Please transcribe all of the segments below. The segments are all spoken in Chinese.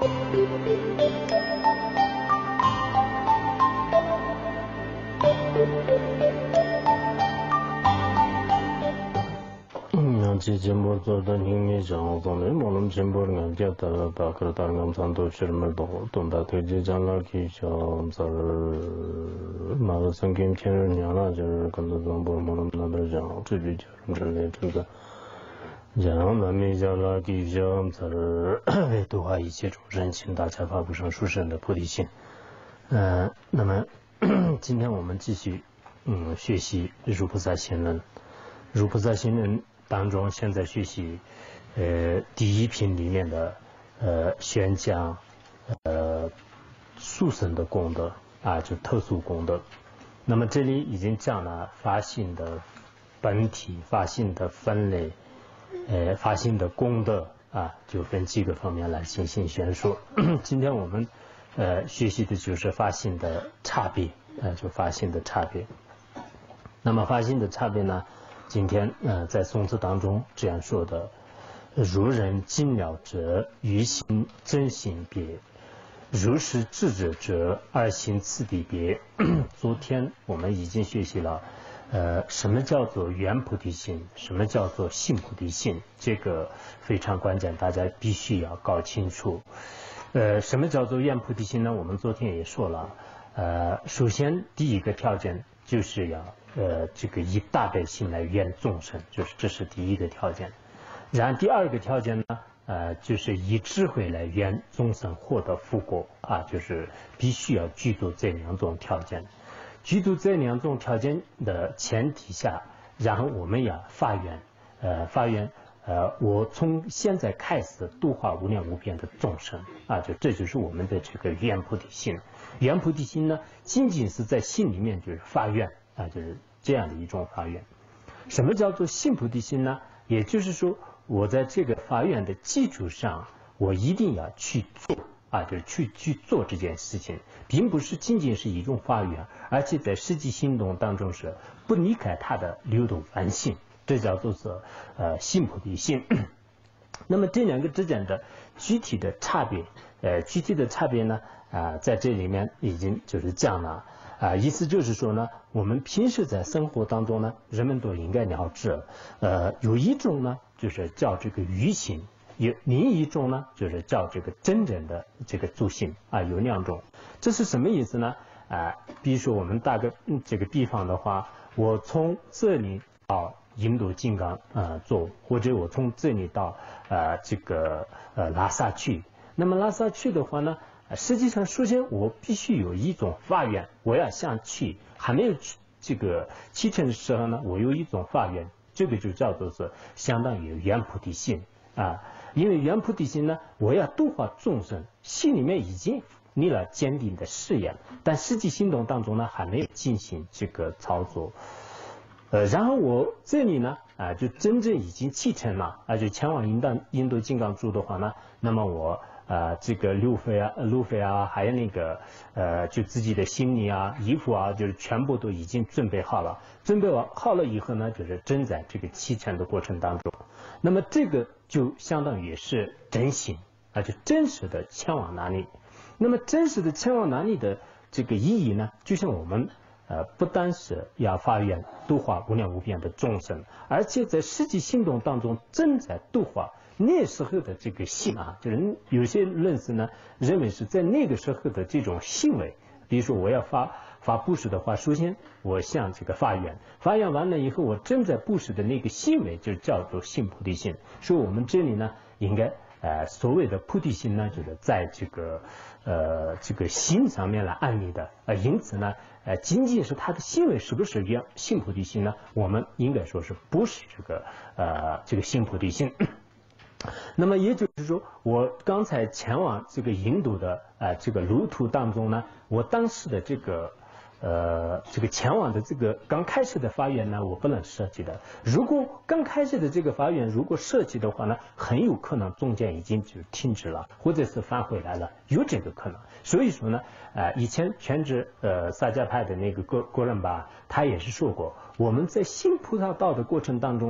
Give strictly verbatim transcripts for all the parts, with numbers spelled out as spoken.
지진보조던 힘이 정도는 모는 진보는 겨다 바크다는 감산도 실물도 돈다 되지잖아 기셔서 마을 김치는 연하절 근도 정보 모는 나들장 주주죠 전에这个 然后密教了地教则为度化一切众生，请大家发布上殊胜的菩提心。呃，那么今天我们继续嗯学习如菩萨行论，如菩萨行论当中，现在学习呃第一品里面的呃宣讲呃殊胜的功德啊，就特殊功德。那么这里已经讲了发心的本体、发心的分类。 呃，发心的功德啊，就分几个方面来进行宣说。今天我们呃学习的就是发心的差别，呃，就发心的差别。那么发心的差别呢，今天呃在宋词当中这样说的：如人尽了者，于心真心别；如是智者者，二心次第别。昨天我们已经学习了。 呃，什么叫做圆菩提心？什么叫做性菩提心？这个非常关键，大家必须要搞清楚。呃，什么叫做圆菩提心呢？我们昨天也说了。呃，首先第一个条件就是要呃这个以大悲心来圆众生，就是这是第一个条件。然后第二个条件呢，呃，就是以智慧来圆众生获得福果啊，就是必须要具足这两种条件。 具足这两种条件的前提下，然后我们要发愿，呃，发愿，呃，我从现在开始度化无量无边的众生啊，就这就是我们的这个圆菩提心。圆菩提心呢，仅仅是在心里面就是发愿啊，就是这样的一种发愿。什么叫做性菩提心呢？也就是说，我在这个发愿的基础上，我一定要去做。 啊，就是去去做这件事情，并不是仅仅是一种发愿，而且在实际行动当中是不离开它的流动凡性，这叫做是呃性菩提心。那么这两个之间的具体的差别，呃，具体的差别呢，啊、呃，在这里面已经就是讲了啊、呃，意思就是说呢，我们平时在生活当中呢，人们都应该了知，呃，有一种呢，就是叫这个愚心。 有另一种呢，就是叫这个真正的这个助心啊，有两种。这是什么意思呢？啊，比如说我们打个嗯这个比方的话，我从这里到印度金刚啊做，或者我从这里到啊这个呃拉萨去。那么拉萨去的话呢，实际上首先我必须有一种发愿，我要想去，还没有去这个启程的时候呢，我有一种发愿，这个就叫做是相当于圆菩提心啊。 因为圆菩提心呢，我要度化众生，心里面已经立了坚定的誓言，但实际行动当中呢，还没有进行这个操作。呃，然后我这里呢，啊、呃，就真正已经启程了，而且前往印度印度金刚住的话呢，那么我呃这个路费啊、路费啊，还有那个呃就自己的行李啊、衣服啊，就是全部都已经准备好了。准备完好了以后呢，就是正在这个启程的过程当中。 那么这个就相当于是真心，啊，就真实的前往哪里？那么真实的前往哪里的这个意义呢？就像我们呃，不单是要发愿度化无量无边的众生，而且在实际行动当中正在度化那时候的这个心啊，就是有些论师呢认为是在那个时候的这种行为，比如说我要发。 发布施的话，首先我向这个发愿，发愿完了以后，我正在布施的那个行为就叫做性菩提心。所以我们这里呢，应该呃所谓的菩提心呢，就是在这个呃这个心上面来安立的。呃，因此呢，呃，仅仅是他的行为是不是圆性菩提心呢？我们应该说是不是这个呃这个性菩提心。那么也就是说，我刚才前往这个印度的呃这个路途当中呢，我当时的这个。 呃，这个前往的这个刚开始的发愿呢，我不能设计的。如果刚开始的这个发愿如果设计的话呢，很有可能中间已经就停止了，或者是返回来了，有这个可能。所以说呢，呃，以前全职呃萨迦派的那个哥哥伦巴，他也是说过，我们在行菩萨道的过程当中呢，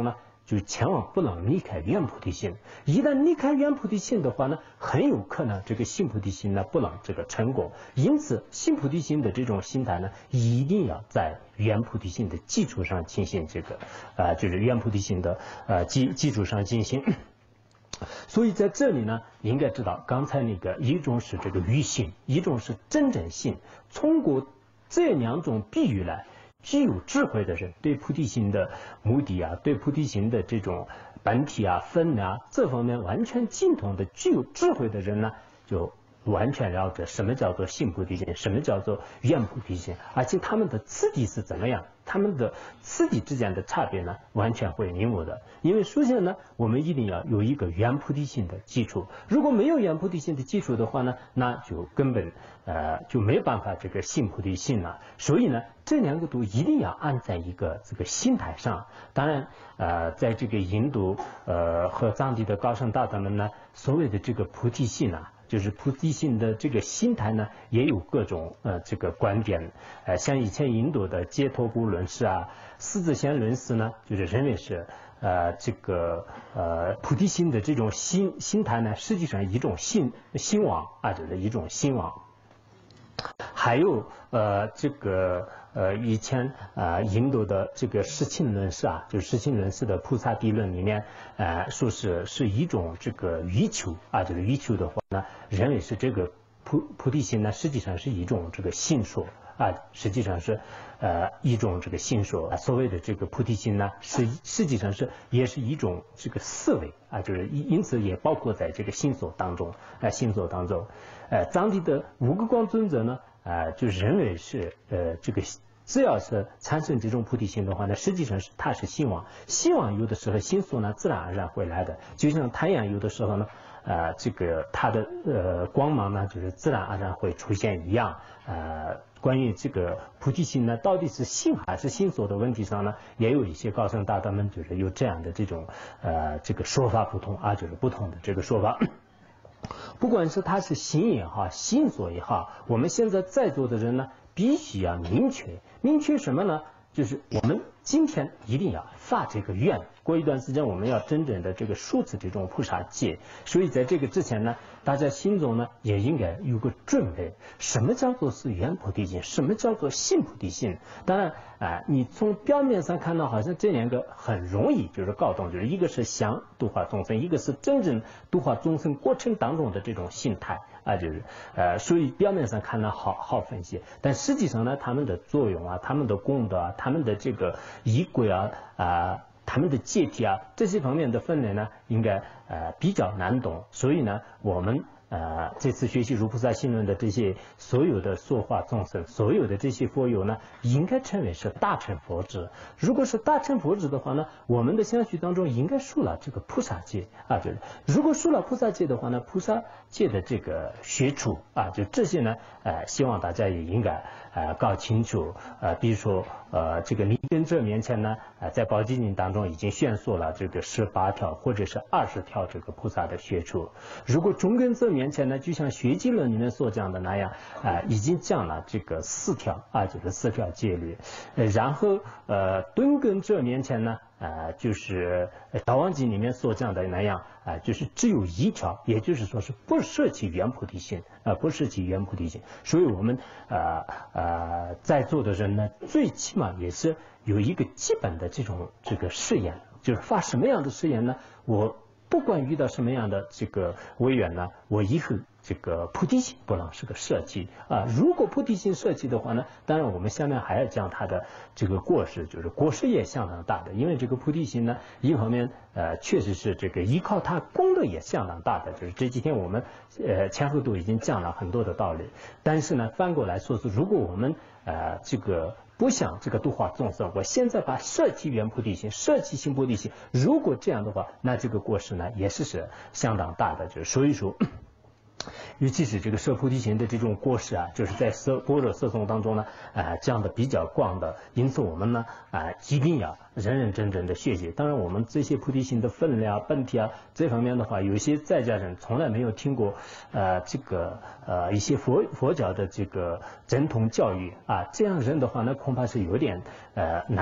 就千万不能离开原菩提心。一旦离开原菩提心的话呢，很有可能这个信菩提心呢不能这个成功。因此，信菩提心的这种心态呢，一定要在原菩提心的基础上进行这个，呃，就是原菩提心的呃基基础上进行。所以在这里呢，你应该知道，刚才那个一种是这个愚信，一种是真正信。通过这两种比喻来，具有智慧的人对菩提心的目的啊，对菩提心的这种本体啊、分啊这方面完全精通的、具有智慧的人呢，就完全了解什么叫做信菩提心，什么叫做愿菩提心，而且他们的次第是怎么样，他们的次第之间的差别呢，完全会明悟的。因为首先呢，我们一定要有一个愿菩提心的基础，如果没有愿菩提心的基础的话呢，那就根本呃就没办法这个信菩提心了。所以呢，这两个都一定要按在一个这个心态上。当然，呃，在这个印度呃和藏地的高僧大德们呢，所谓的这个菩提心啊，就是菩提心的这个心态呢，也有各种呃这个观点。呃，像以前印度的杰陀古论师啊、狮子仙论师呢，就是认为是呃这个呃菩提心的这种心心态呢，实际上一种心心王啊，就是一种心王。还有呃这个呃以前啊、呃、印度的这个释亲论师啊，就是释亲论师的菩萨地论里面呃说是是一种这个欲求啊，这个欲求的话呢，认为是这个菩菩提心呢，实际上是一种这个心说啊，实际上是呃一种这个心说啊。所谓的这个菩提心呢，是实际上是也是一种这个思维啊，就是因此也包括在这个心所当中啊、呃，心所当中。呃，藏地的五个光尊者呢，啊、呃，就认为是呃这个只要是产生这种菩提心的话呢，实际上是它是心王，心王有的时候心所呢自然而然会来的，就像太阳有的时候呢。呃，这个它的呃光芒呢，就是自然而然会出现一样。呃，关于这个菩提心呢，到底是心还是心所的问题上呢，也有一些高僧大德们就是有这样的这种呃这个说法不同啊，就是不同的这个说法。不管是它是心也好，心所也好，我们现在在座的人呢，必须要明确，明确什么呢？就是我们今天一定要发这个愿，过一段时间我们要真正的这个受持这种菩萨戒。所以在这个之前呢，大家心中呢也应该有个准备，什么叫做是愿菩提心，什么叫做信菩提心。当然啊、呃，你从表面上看到好像这两个很容易就是搞懂，就是一个是想度化众生，一个是真正度化众生过程当中的这种心态啊，就是呃，所以表面上看呢好好分析，但实际上呢，他们的作用啊，他们的功德啊，他们的这个仪轨啊啊、呃，他们的戒体啊，这些方面的分类呢，应该呃比较难懂，所以呢，我们。呃，这次学习如菩萨心论的这些所有的说化众生，所有的这些佛友呢，应该称为是大乘佛智。如果是大乘佛智的话呢，我们的相续当中应该受了这个菩萨戒啊，就是如果受了菩萨戒的话呢，菩萨戒的这个学处啊，就这些呢，呃，希望大家也应该呃搞清楚。呃，比如说呃，这个立根者面前呢，呃，在宝积经当中已经宣说了这个十八条或者是二十条这个菩萨的学处。如果中根者面前呢，就像学经论里面所讲的那样，啊、呃，已经讲了这个四条啊，就是四条戒律。呃，然后呃，敦根者面前呢，呃，就是道王经里面所讲的那样，啊、呃，就是只有一条，也就是说是不舍弃原菩提心，啊、呃，不舍弃原菩提心。所以我们呃呃在座的人呢，最起码也是有一个基本的这种这个誓言，就是发什么样的誓言呢？我。不管遇到什么样的这个违缘呢，我以后这个菩提心不能是个设计啊。如果菩提心设计的话呢，当然我们下面还要讲它的这个过失，就是过失也相当大的。因为这个菩提心呢，一方面呃确实是这个依靠它功德也相当大的，就是这几天我们呃前后都已经讲了很多的道理。但是呢，反过来说是，如果我们呃这个。不想这个度化众生，我现在把摄弃原菩提心，摄弃心菩提心，如果这样的话，那这个过失呢也是是相当大的。就是所以说，尤其是这个摄菩提心的这种过失啊，就是在色般若色颂当中呢，啊、呃、讲的比较广的。因此我们呢啊、呃、一定要认认真真的学习。当然我们这些菩提心的分量啊、本体啊这方面的话，有些在家人从来没有听过呃这个呃一些佛佛教的这个正统教育啊，这样人的话呢恐怕是有点呃难懂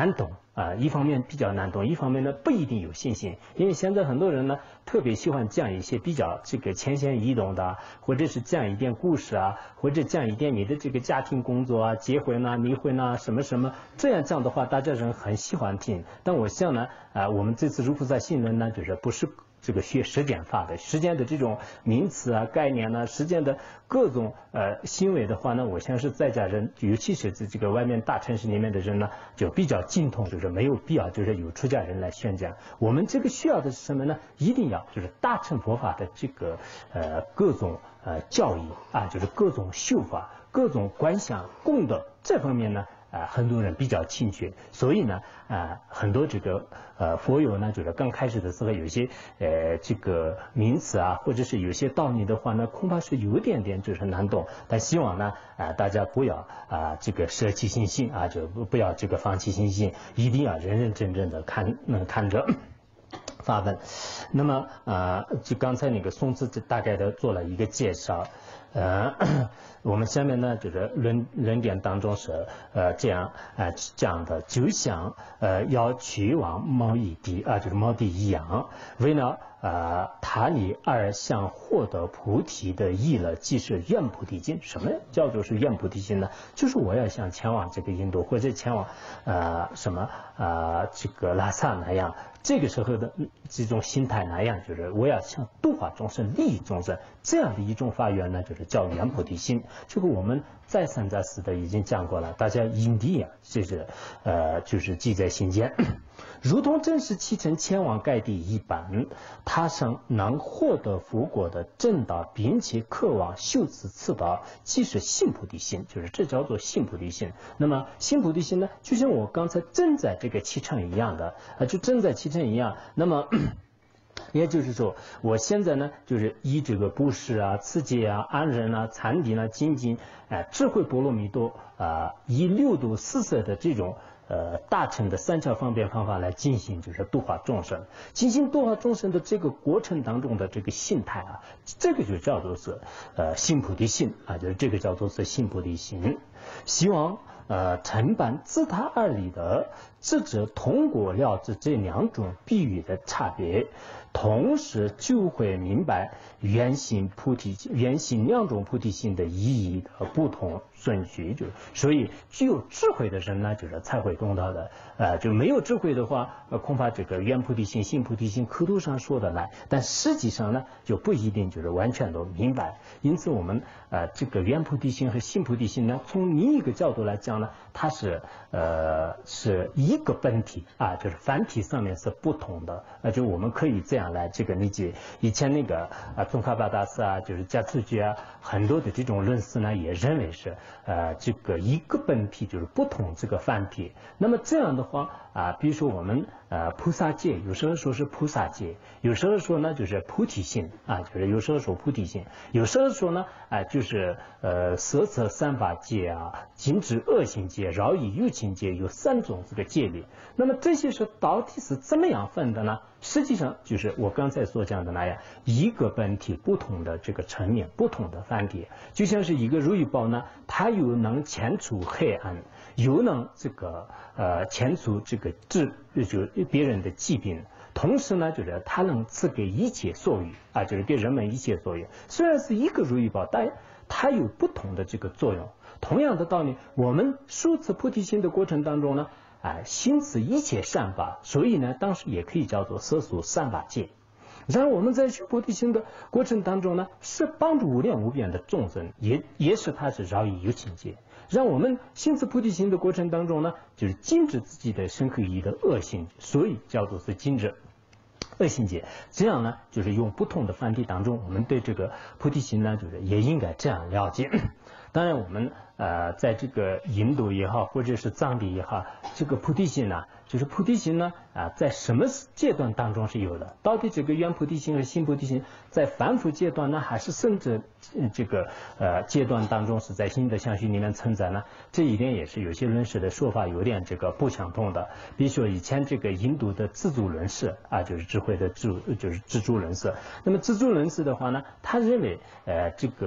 啊，一方面比较难懂，一方面呢不一定有信心，因为现在很多人呢特别喜欢讲一些比较这个浅显易懂的，或者是讲一点故事啊，或者讲一点你的这个家庭工作啊、结婚啊、离婚啊什么什么，这样讲的话，大家人很喜欢听。但我想呢，啊，我们这次如菩萨信论呢，就是不是这个学实践法的，实践的这种名词啊、概念呢、实践的各种呃行为的话呢，我想是在家人，尤其是这个外面大城市里面的人呢，就比较精通，就是没有必要就是有出家人来宣讲。我们这个需要的是什么呢？一定要就是大乘佛法的这个呃各种呃教义啊，就是各种修法、各种观想、功德这方面呢。啊、呃，很多人比较欠缺，所以呢，啊、呃，很多这个呃佛友呢，就是刚开始的时候，有些呃这个名词啊，或者是有些道理的话呢，恐怕是有点点就是难懂。但希望呢，啊、呃，大家不要啊、呃、这个舍弃信心啊，就不不要这个放弃信心，一定要认认真真的看嗯看着。发问，那么呃，就刚才那个宋子大概的做了一个介绍，呃，我们下面呢就是论论点当中是呃这样呃讲的，就像呃要去往某一地啊，就是某地一样，为了呃他离而想获得菩提的意了，即是愿菩提心。什么叫做是愿菩提心呢？就是我要想前往这个印度，或者前往呃什么呃这个拉萨那样。这个时候的这种心态那样，就是我要想度化众生、利益众生，这样的一种发愿呢，就是叫愿菩提心。这个我们再三再四的已经讲过了，大家因地啊，这是呃就是记在心间。如同真实启程前往该地一般，他生能获得福果的正道，并且渴望修此次道，即是信菩提心，就是这叫做信菩提心。那么信菩提心呢，就像我刚才正在这个启程一样的啊，就正在启程一样。那么也就是说，我现在呢，就是以这个布施啊、持戒啊、安忍啊、禅定啊、精进，哎、呃，智慧波罗蜜多啊、呃，以六度四摄的这种呃大乘的三教方便方法来进行，就是度化众生。进行度化众生的这个过程当中的这个心态啊，这个就叫做是呃信菩提心啊，就是这个叫做是信菩提心。希望呃承办自他而理的，智者通过了知这两种比喻的差别，同时就会明白原心菩提原心两种菩提心的意义的不同顺序。就所以具有智慧的人呢，就是才会懂到的。呃，就没有智慧的话，呃，恐怕这个原菩提心、信菩提心口头上说得来，但实际上呢，就不一定就是完全都明白。因此，我们呃这个原菩提心和信菩提心呢，从另一个角度来讲呢，它是呃是一个本体啊，就是繁体上面是不同的。呃，就我们可以这样来这个理解。以前那个啊宗喀巴大师啊，就是加持觉啊，很多的这种论师呢，也认为是呃这个一个本体就是不同这个繁体。那么这样的话啊，比如说我们呃菩萨戒，有时候说是菩萨戒，有时候说呢就是菩提心啊，就是有时候说菩提心，有时候说呢啊、呃、就是呃色测三法戒啊，禁止恶行戒、饶益有情戒，有三种这个戒律。那么这些是到底是怎么样分的呢？实际上就是我刚才所讲的那样，一个本体不同的这个层面，不同的繁体，就像是一个如意宝呢，它又能遣除黑暗，又能这个呃遣除这个治就别人的疾病，同时呢就是它能赐给一切所欲啊，就是给人们一切所欲。虽然是一个如意宝，但它有不同的这个作用。同样的道理，我们受持菩提心的过程当中呢，啊，行持一切善法，所以呢，当时也可以叫做摄受三法戒。然后我们在修菩提心的过程当中呢，是帮助无量无边的众生，也也是它是饶益有情戒。让我们行持菩提心的过程当中呢，就是禁止自己的身口意的恶行，所以叫做是禁止恶行戒。这样呢，就是用不同的梵体当中，我们对这个菩提心呢，就是也应该这样了解。当然，我们呃，在这个印度也好，或者是藏地也好，这个菩提心呢，就是菩提心呢，啊、呃，在什么阶段当中是有的？到底这个原菩提心和信菩提心在凡夫阶段呢，还是甚至这个呃阶段当中是在心的相续里面存在呢？这一点也是有些论师的说法有点这个不相同的。比如说以前这个印度的自助论师啊，就是智慧的智，就是自助论师。那么自助论师的话呢，他认为呃这个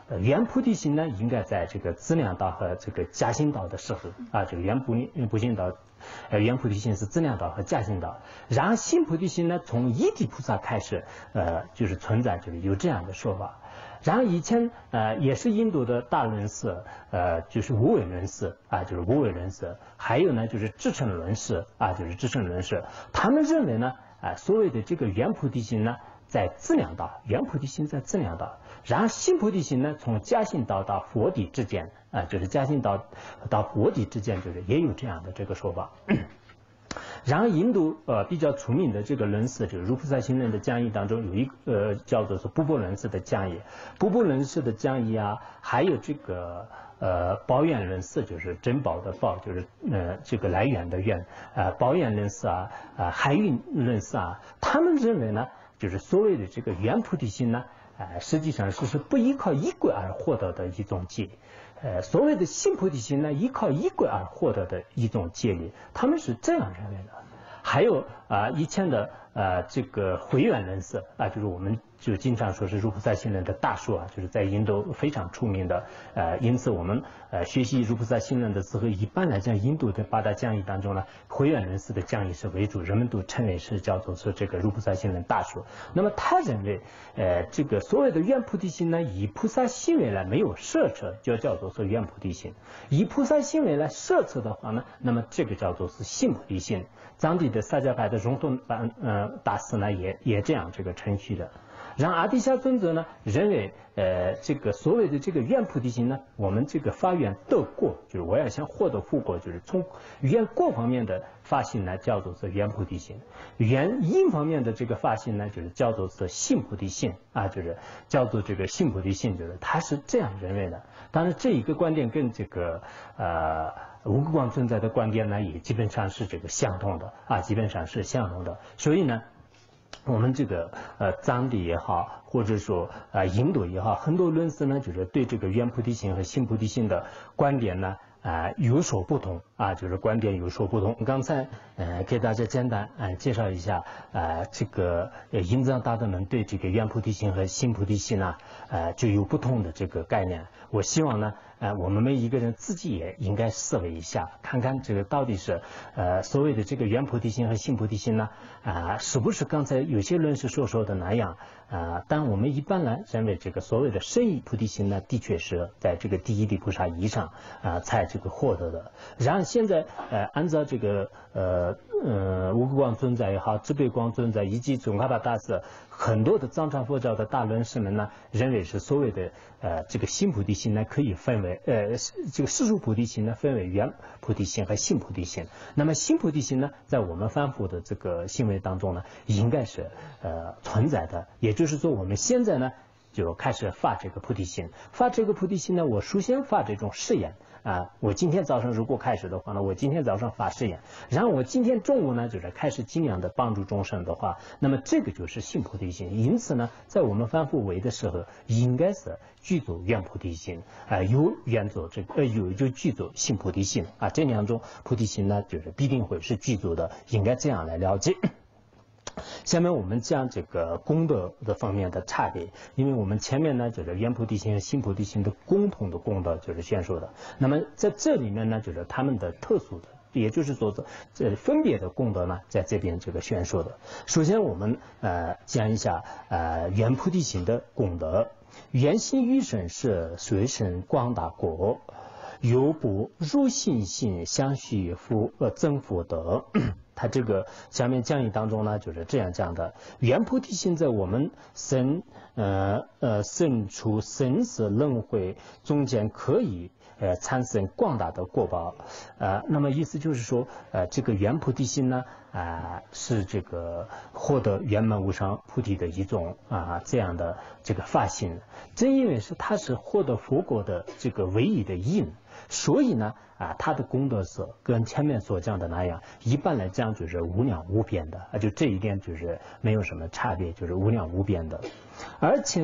呃原菩提心呢，应该在这个资粮道和这个加行道的时候啊，这个原菩菩提道，呃原菩提心是资粮道和加行道。然后新菩提心呢，从一地菩萨开始，呃，就是存在，就是有这样的说法。然后以前呃也是印度的大论师，呃就是无为论师啊，就是无为论师，还有呢就是支撑论师啊，就是支撑论师，他们认为呢，啊、呃、所谓的这个原菩提心呢，在资粮道，原菩提心在资粮道，然后新菩提心呢，从加行道到佛地之间啊、呃，就是加行道到佛地之间，就是也有这样的这个说法。然后印度呃比较出名的这个论师，就是如菩萨行论的讲义当中有一个呃叫做是布波论师的讲义，布波论师的讲义啊，还有这个呃宝源论师，就是珍宝的宝，就是呃这个来源的源，呃宝源论师啊，啊、呃、海运论师啊，他们认为呢，就是所谓的这个原菩提心呢，呃实际上是是不依靠依归而获得的一种戒。呃，所谓的新菩提心呢，依靠依归而获得的一种戒律，他们是这样认为的。还有啊、呃，以前的呃这个回远论师啊，就是我们就经常说是如菩萨行论的大树啊，就是在印度非常出名的。呃，因此我们呃学习如菩萨行论的时候，一般来讲，印度的八大讲义当中呢，回远论师的讲义是为主，人们都称为是叫做是这个如菩萨行论大树。那么他认为，呃，这个所谓的原菩提心呢，以菩萨行为来没有摄持，就叫做是原菩提心；以菩萨行为来摄持的话呢，那么这个叫做是新菩提心。藏地的萨迦派的荣顿班呃大师呢，也也这样这个程序的。然后阿底峡尊者呢认为，呃，这个所谓的这个愿菩提心呢，我们这个发愿得过，就是我要想获得富果，就是从愿过方面的发心呢，叫做是愿菩提心；愿因方面的这个发心呢，就是叫做是信菩提心啊，就是叫做这个信菩提心，就是他是这样认为的。当然，这一个观点跟这个呃无垢光存在的观点呢，也基本上是这个相同的啊，基本上是相同的。所以呢，我们这个呃藏地也好，或者说啊、呃、印度也好，很多论师呢，就是对这个原菩提心和信菩提心的观点呢啊、呃、有所不同啊，就是观点有所不同。刚才呃给大家简单呃介绍一下呃这个呃印藏大德们对这个原菩提心和信菩提心呢呃就有不同的这个概念。我希望呢呃我们每一个人自己也应该思维一下，看看这个到底是呃所谓的这个原菩提心和信菩提心呢啊、呃、是不是刚才有些论师所说的那样啊、呃？但我们一般来认为这个所谓的深意菩提心呢，的确是在这个第一地菩萨以上啊、呃、才这个获得的。然后现在呃按照这个呃呃无垢光尊者也好，智悲光尊者以及宗喀巴大师很多的藏传佛教的大论师们呢，认为是所谓的呃这个信菩提心呢可以分为呃这个世俗菩提心呢分为原菩提心和信菩提心。那么信菩提心呢，在我们凡夫的这个行为当中呢，应该是呃存在的。也就是说，我们现在呢就开始发这个菩提心，发这个菩提心呢，我首先发这种誓言啊，我今天早上如果开始的话呢，我今天早上发誓言，然后我今天中午呢就是开始尽量的帮助众生的话，那么这个就是信菩提心。因此呢，在我们凡夫为的时候，应该是具足愿菩提心啊、呃，有愿做这个呃有就具足信菩提心啊，这两种菩提心呢，就是必定会是具足的，应该这样来了解。下面我们讲这个功德的方面的差别，因为我们前面呢就是原菩提心和信菩提心的共同的功德就是宣说的，那么在这里面呢就是他们的特殊的，也就是说这分别的功德呢在这边这个宣说的。首先我们呃讲一下呃原菩提心的功德。原心于身是随身广大国，有不入心性相续福呃增福德。他这个下面讲义当中呢，就是这样讲的：原菩提心在我们身呃呃身处生死轮回中间可以呃产生广大的果报。呃，那么意思就是说，呃，这个原菩提心呢，啊、呃，是这个获得圆满无上菩提的一种啊、呃、这样的这个发心。正因为是它是获得佛果的这个唯一的因。所以呢，啊，它的功德是跟前面所讲的那样，一般来讲就是无量无边的，啊，就这一点就是没有什么差别，就是无量无边的。而且呢，啊、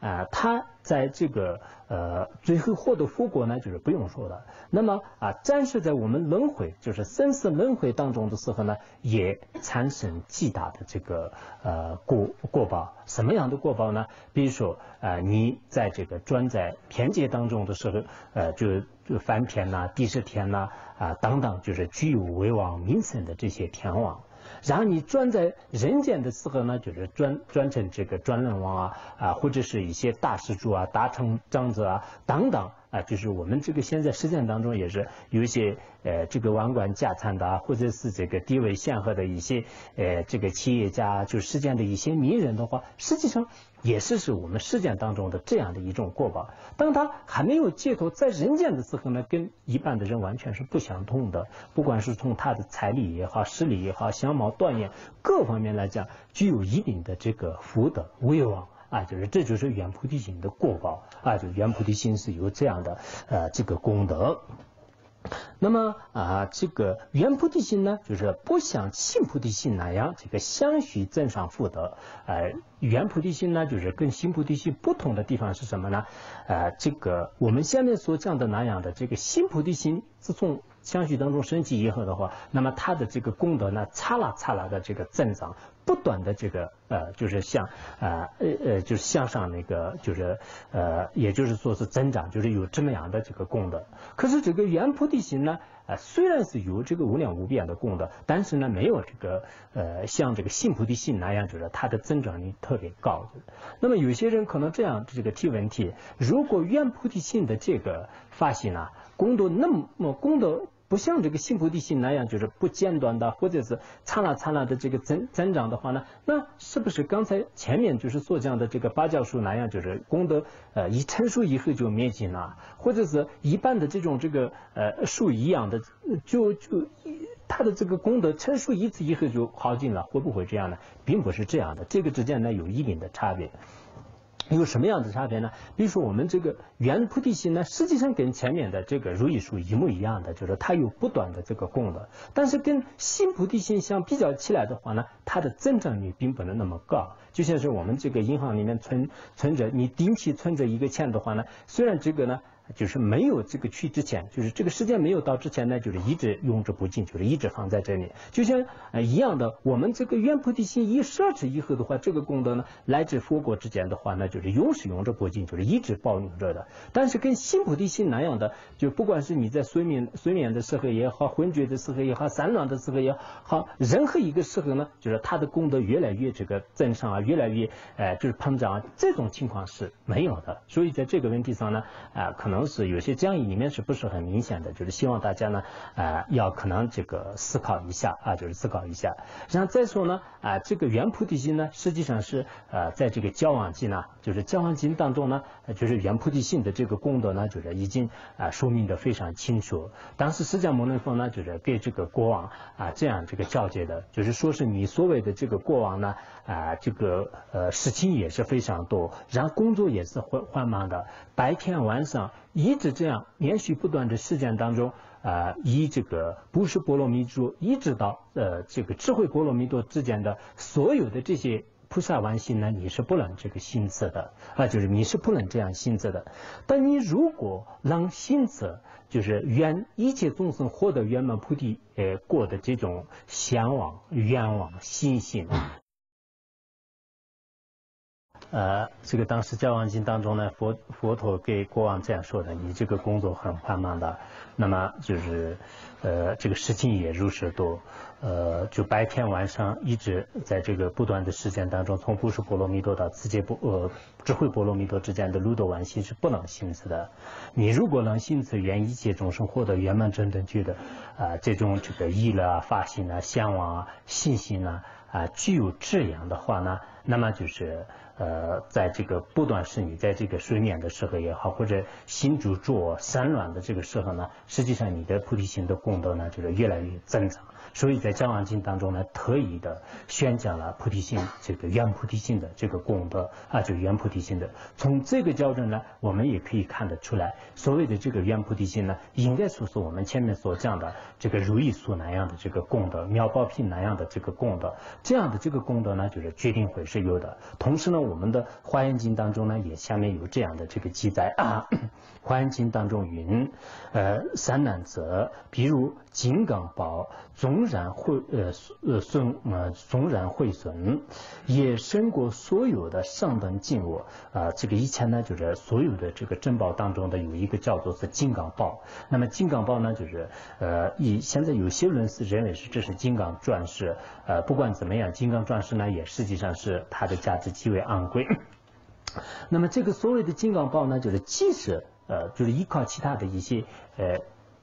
啊，他在这个呃最后获得佛果呢，就是不用说的。那么啊，暂时在我们轮回，就是生死轮回当中的时候呢，也产生极大的这个呃过过报。什么样的过报呢？比如说啊、呃，你在这个转在天界当中的时候，呃，就就梵天呐、地释天呐啊等等，就是具有为王名声的这些天王。然后你转在人间的时候呢，就是转转成这个转轮王啊啊，或者是一些大施主啊、大成长者啊等等啊，就是我们这个现在实践当中也是有一些呃这个王冠家产的啊，或者是这个地位显赫的一些呃这个企业家，就实践的一些名人的话，实际上也是是我们实践当中的这样的一种过报。当他还没有解脱在人间的时候呢，跟一般的人完全是不相同的，不管是从他的财力也好、势力也好、相貌端严各方面来讲，具有一定的这个福德威望啊，就是这就是圆菩提心的过报啊，就圆菩提心是有这样的呃这个功德。那么啊，这个圆菩提心呢，就是不像信菩提心那样这个相续增上福德。呃，圆菩提心呢，就是跟信菩提心不同的地方是什么呢？呃，这个我们下面所讲的那样的这个信菩提心，自从相续当中升起以后的话，那么它的这个功德呢，嚓啦嚓啦的这个增长，不断的这个呃，就是向呃呃呃，就是向上那个就是呃，也就是说是增长，就是有这么样的这个功德。可是这个圆菩提心呢，呃，虽然是有这个无量无边的功德，但是呢，没有这个呃像这个信菩提心那样，就是它的增长率特别高。那么有些人可能这样这个提问题：如果圆菩提心的这个发心啊，功德那么功德不像这个信菩提心那样，就是不间断的，或者是刹那刹那的这个增增长的话呢，那是不是刚才前面就是所讲的这个芭蕉树那样，就是功德呃一成熟以后就灭尽了，或者是一般的这种这个呃树一样的，就就它的这个功德成熟一次以后就耗尽了，会不会这样呢？并不是这样的，这个之间呢有一定的差别。有什么样的差别呢？比如说我们这个圆菩提心呢，实际上跟前面的这个如意树一模一样的，就是它有不断的这个功德，但是跟信菩提心相比较起来的话呢，它的增长率并不能那么高。就像是我们这个银行里面存存着，你定期存着一个钱的话呢，虽然这个呢就是没有这个去之前，就是这个时间没有到之前呢，就是一直用之不尽，就是一直放在这里。就像呃一样的，我们这个圆菩提心一设置以后的话，这个功德呢，来至佛国之间的话呢，就是永世用之不尽，就是一直保留着的。但是跟信菩提心那样的，就不管是你在睡眠睡眠的时候也好，昏厥的时候也好，散乱的时候也好，任何一个时候呢，就是它的功德越来越这个增上啊，越来越呃就是膨胀啊，这种情况是没有的。所以在这个问题上呢，啊、呃、可能。可能是有些讲义里面是不是很明显的，就是希望大家呢，呃，要可能这个思考一下啊，就是思考一下。然后再说呢，啊、呃，这个圆菩提心呢，实际上是呃，在这个交往经呢，就是交往经当中呢，就是圆菩提心的这个功德呢，就是已经啊、呃、说明的非常清楚。当时释迦牟尼佛呢，就是给这个国王啊、呃、这样这个教诫的，就是说是你所谓的这个国王呢，啊、呃，这个呃事情也是非常多，然后工作也是缓缓慢的，白天晚上。一直这样连续不断的时间当中，呃，以这个不是波罗蜜多一直到呃这个智慧波罗蜜多之间的所有的这些菩萨完心呢，你是不能这个行持的啊、呃，就是你是不能这样行持的。但你如果能行持，就是愿一切众生获得圆满菩提呃过的这种向往、愿望、信心。呃，这个当时交往经当中呢，佛佛陀给国王这样说的：你这个工作很繁忙的，那么就是呃这个事情也如是多，呃就白天晚上一直在这个不断的时间当中，从不是波罗蜜多到自界波呃智慧波罗蜜多之间的路多完心是不能行持的。你如果能行持愿一切众生获得圆满真正觉的啊、呃、这种这个意乐啊、发心啊、向往啊、信心啊啊、呃、具有质养的话呢，那么就是呃，在这个不断是你在这个睡眠的时候也好，或者心主着散乱的这个时候呢，实际上你的菩提心的功德呢，就是越来越增长。所以在《藏王经》当中呢，特意的宣讲了菩提心这个圆菩提心的这个功德啊，就圆菩提心的。从这个角度呢，我们也可以看得出来，所谓的这个圆菩提心呢，应该说是我们前面所讲的这个如意树那样的这个功德，妙宝品那样的这个功德，这样的这个功德呢，就是决定会是有的。同时呢， 我们的《华严经》当中呢，也下面有这样的这个记载啊，《华严经》当中云，呃，三难则，比如金刚宝，纵然会呃呃损呃纵然毁损，也胜过所有的上等经物啊、呃。这个以前呢，就是所有的这个珍宝当中的有一个叫做是金刚宝。那么金刚宝呢，就是呃以现在有些论师认为是这是金刚钻石，呃不管怎么样，金刚钻石呢也实际上是它的价值极为昂贵。那么这个所谓的金刚宝呢，就是即使呃就是依靠其他的一些呃。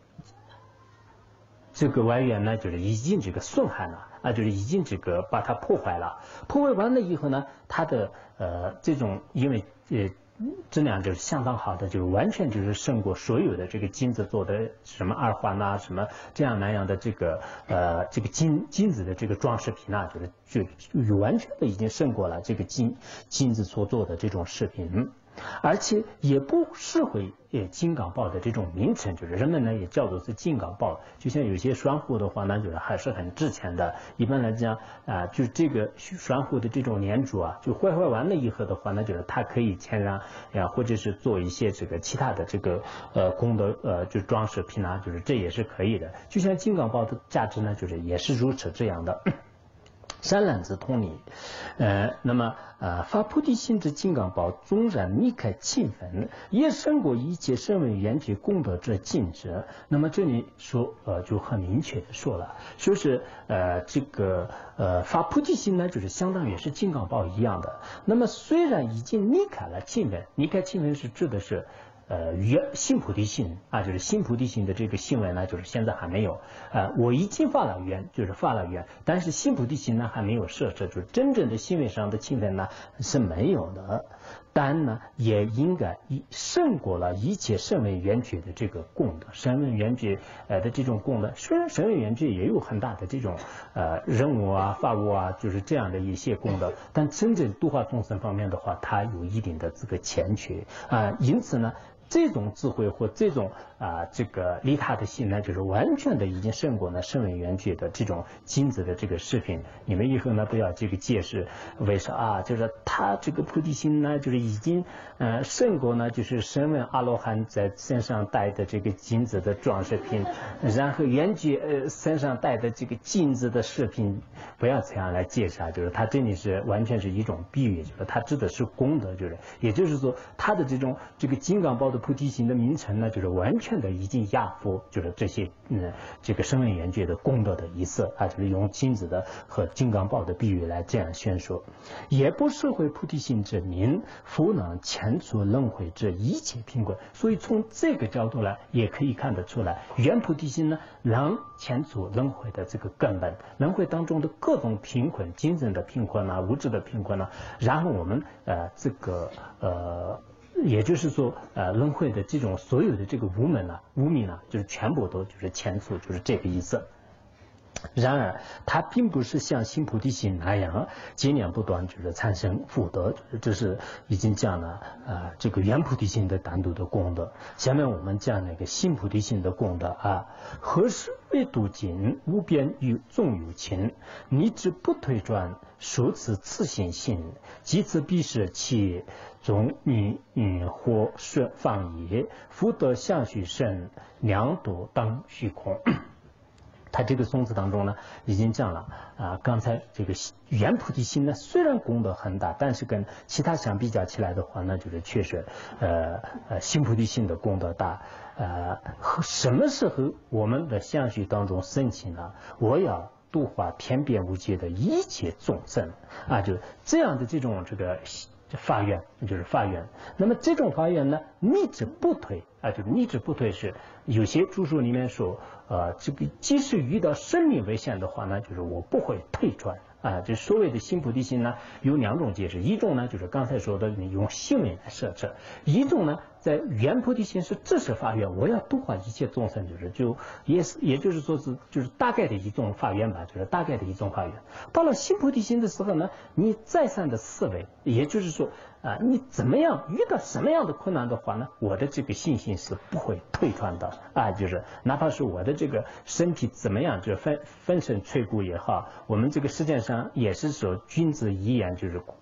这个外缘呢，就是已经这个损害了啊，就是已经这个把它破坏了。破坏完了以后呢，它的呃这种因为呃质量就是相当好的，就是完全就是胜过所有的这个金子做的什么耳环呐、什么这样那样的这个呃这个金金子的这个装饰品啊，就是就就完全的已经胜过了这个金金子所做的这种饰品。而且也不适回呃金刚宝的这种名称，就是人们呢也叫做是金刚宝。就像有些栓户的话呢，就是还是很值钱的。一般来讲啊、呃，就是这个栓户的这种粘珠啊，就坏坏完了以后的话呢，就是它可以天然呀，或者是做一些这个其他的这个呃功德呃就装饰品啊，就是这也是可以的。就像金刚宝的价值呢，就是也是如此这样的。三难则同理，呃，那么呃，发菩提心之金刚宝，纵然离开气分，也胜过一切声闻缘觉功德之尽者。那么这里说，呃，就很明确的说了，说是呃，这个呃，发菩提心呢，就是相当于是金刚宝一样的。那么虽然已经离开了气分，离开气分是指的是。呃，原心菩提心啊，就是心菩提心的这个行为呢，就是现在还没有。呃，我已经发了愿，就是发了愿，但是心菩提心呢还没有设置，就是真正的行为上的清分呢是没有的。但呢，也应该胜过了一切声闻缘觉的这个功德，声闻缘觉呃的这种功德，虽然声闻缘觉也有很大的这种呃人物啊、法物啊，就是这样的一些功德，但真正度化众生方面的话，它有一定的这个欠缺啊、呃，因此呢。这种智慧或这种啊、呃、这个利他的心呢，就是完全的已经胜过呢声闻缘觉的这种金子的这个饰品。你们以后呢不要这个解释为啥啊，就是他这个菩提心呢，就是已经呃胜过呢就是声闻阿罗汉在身上戴的这个金子的装饰品，然后缘觉呃身上戴的这个金子的饰品，不要这样来介绍，就是它真的是完全是一种比喻，就是它指的是功德，就是也就是说它的这种这个金刚宝的菩提心的名称呢，就是完全的已经压服，就是这些嗯这个声闻缘觉的功德的意思啊，就是用金子的和金刚宝的比喻来这样宣说，也不是会菩提心之名，复能遣除轮回之一切贫困。所以从这个角度来，也可以看得出来，原菩提心呢能遣除轮回的这个根本，轮回当中的各种贫困，精神的贫困啊，物质的贫困啊，然后我们呃这个呃。也就是说，呃，轮回的这种所有的这个无门啊、无明啊，就是全部都就是遣除，就是这个意思。然而，它并不是像心菩提心那样接连不断，就是产生福德，这是已经讲了呃这个原菩提心的单独的功德。下面我们讲那个心菩提心的功德啊，何时为度尽无边与众有情，逆之不退转，说此自信心，即此必是其中你嗯或说放也，福德相续甚，两度当虚空。他这个颂词当中呢，已经讲了啊、呃，刚才这个原菩提心呢，虽然功德很大，但是跟其他相比较起来的话呢，就是确实，呃呃，心菩提心的功德大。呃，什么时候我们的相续当中升起呢？我要度化天边无界的一切众生啊，就这样的这种这个。发愿就是发愿，那么这种发愿呢，逆之不退啊，就是逆之不退是有些著述里面说，呃，这个即使遇到生命危险的话呢，就是我不会退转啊。这所谓的心菩提心呢，有两种解释，一种呢就是刚才说的，你用性命来设置；一种呢，在原菩提心是自是发愿，我要度化一切众生，就是就也是也就是说是就是大概的一种发愿吧，就是大概的一种发愿。到了心菩提心的时候呢，你再三的思维，也就是说啊，你怎么样遇到什么样的困难的话呢，我的这个信心是不会退转的啊，就是哪怕是我的这个身体怎么样，就分分身摧骨也好，我们这个世界上也是说君子一言，就是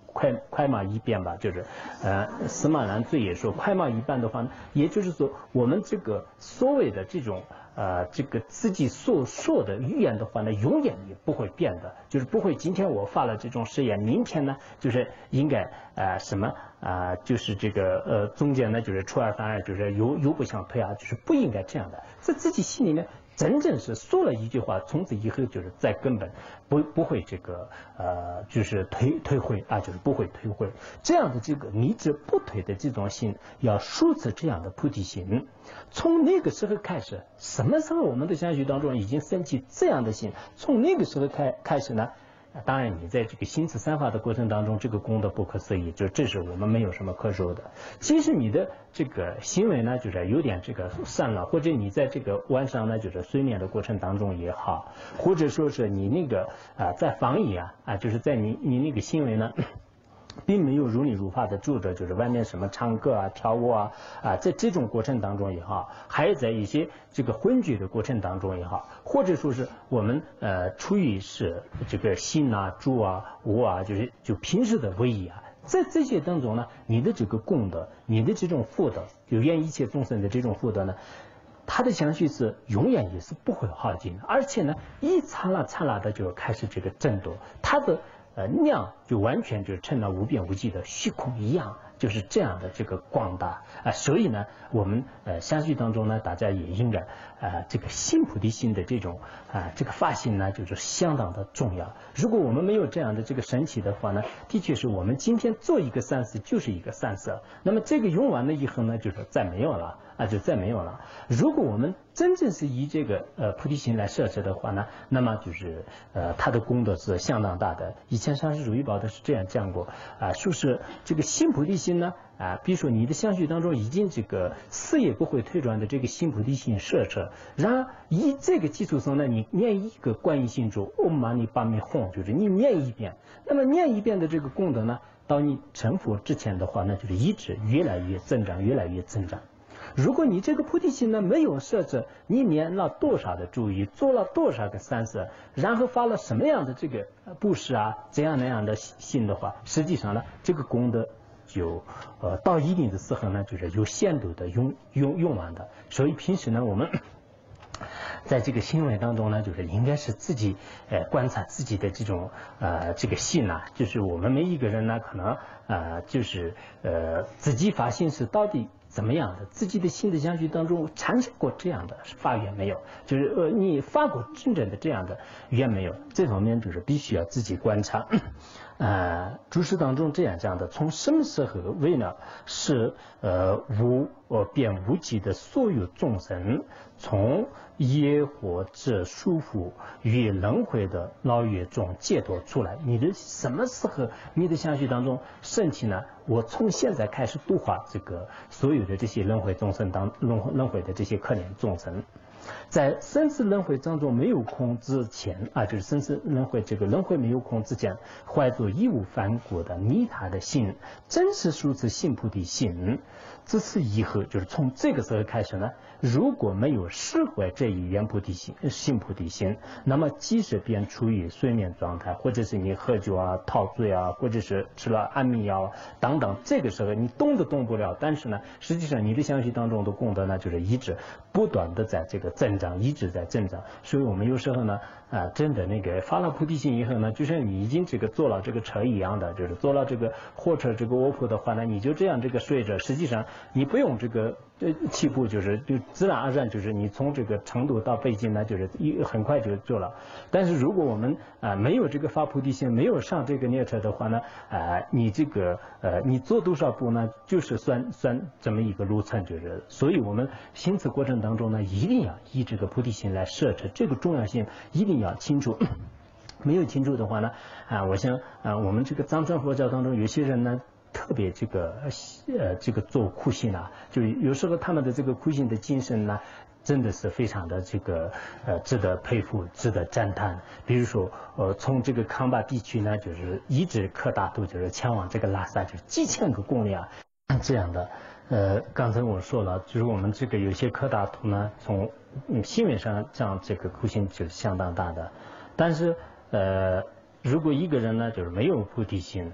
快快马一变吧，就是呃司马南最也说快马一变的话呢，也就是说我们这个所谓的这种呃这个自己所说的预言的话呢，永远也不会变的，就是不会今天我发了这种誓言，明天呢就是应该呃什么啊、呃、就是这个呃中间呢就是出尔反尔，就是有有不想退啊，就是不应该这样的，在自己心里面。真正是说了一句话，从此以后就是在根本不不会这个呃就是退退回啊，就是不会退回这样的这个迷之不退的这种心，要树持这样的菩提心。从那个时候开始，什么时候我们的相续当中已经升起这样的心？从那个时候开开始呢？当然，你在这个心持三法的过程当中，这个功德不可思议，就这是我们没有什么可说的。即使你的这个行为呢，就是有点这个散了，或者你在这个晚上呢，就是睡眠的过程当中也好，或者说是你那个啊、呃、在防疫啊啊，就是在你你那个行为呢。并没有如理如法的住着，就是外面什么唱歌啊、跳舞啊啊，在这种过程当中也好，还有在一些这个混居的过程当中也好，或者说是我们呃出于是这个心啊、住啊、无啊，就是就平时的威仪啊，在这些当中呢，你的这个功德，你的这种福德，有愿一切众生的这种福德呢。它的相续是永远也是不会耗尽的，而且呢，一刹那刹那的就开始这个震动，它的呃量就完全就成了无边无际的虚空一样，就是这样的这个广大啊、呃。所以呢，我们呃相续当中呢，大家也应该呃这个心菩提心的这种啊、呃、这个发心呢，就是相当的重要。如果我们没有这样的这个神奇的话呢，的确是我们今天做一个善事就是一个善事，那么这个用完了以后呢，就是再没有了。啊，就再没有了。如果我们真正是以这个呃菩提心来设置的话呢，那么就是呃它的功德是相当大的。以前上师如意宝的是这样讲过啊，说是这个心菩提心呢啊，比如说你的相续当中已经这个死也不会退转的这个心菩提心设置，然而以这个基础上呢，你念一个观音心咒唵嘛呢叭咪吽，就是你念一遍，那么念一遍的这个功德呢，到你成佛之前的话呢，就是一直越来越增长，越来越增长。如果你这个菩提心呢没有设置，你念了多少的注意，做了多少个善事，然后发了什么样的这个布施啊，这样那样的心的话，实际上呢，这个功德就呃到一定的时候呢，就是有限度的用用用完的。所以平时呢，我们在这个行为当中呢，就是应该是自己呃观察自己的这种呃这个心啊，就是我们每一个人呢，可能呃就是呃自己发心是到底。怎么样的？自己的心的相续当中产生过这样的发愿没有？就是呃，你发过真正的这样的愿没有？这方面就是必须要自己观察。呃，诸事当中这样讲的，从什么时候为呢？是呃无呃变无极的所有众生，从业火至束缚与轮回的牢狱中解脱出来。你的什么时候你的相续当中升起呢？我从现在开始度化这个所有的这些轮回众生当轮轮回的这些可怜众生。在生死轮回当中没有空之前啊，就是生死轮回这个轮回没有空之前，怀着义无反顾的弥他的心，真实如此心菩提心。自此以后，就是从这个时候开始呢，如果没有释怀这一圆菩提心、心菩提心，那么即使便处于睡眠状态，或者是你喝酒啊、陶醉啊，或者是吃了安眠药等等，这个时候你动都动不了，但是呢，实际上你的相续当中的功德呢，就是一直不断的在这个增长，一直在增长。所以我们有时候呢，啊、呃，真的那个发了菩提心以后呢，就像你已经这个坐了这个车一样的，就是坐了这个货车这个卧铺的话呢，你就这样这个睡着，实际上你不用这个呃起步，就是就自然而然就是你从这个成都到北京呢，就是一很快就做了。但是如果我们啊、呃、没有这个发菩提心，没有上这个列车的话呢，啊、呃、你这个呃你做多少步呢，就是算算这么一个路程，就是所以我们行此过程当中呢，一定要以这个菩提心来设置，这个重要性一定要清楚。没有清楚的话呢，啊，我想啊，我们这个藏传佛教当中有些人呢，特别这个呃这个做苦行啊，就有时候他们的这个苦行的精神呢，真的是非常的这个呃值得佩服，值得赞叹。比如说呃从这个康巴地区呢，就是一直克大都就是前往这个拉萨，就是几千个公里啊这样的。呃，刚才我说了，就是我们这个有些科大图呢，从嗯行为上讲这个苦行就是相当大的，但是呃如果一个人呢就是没有菩提心。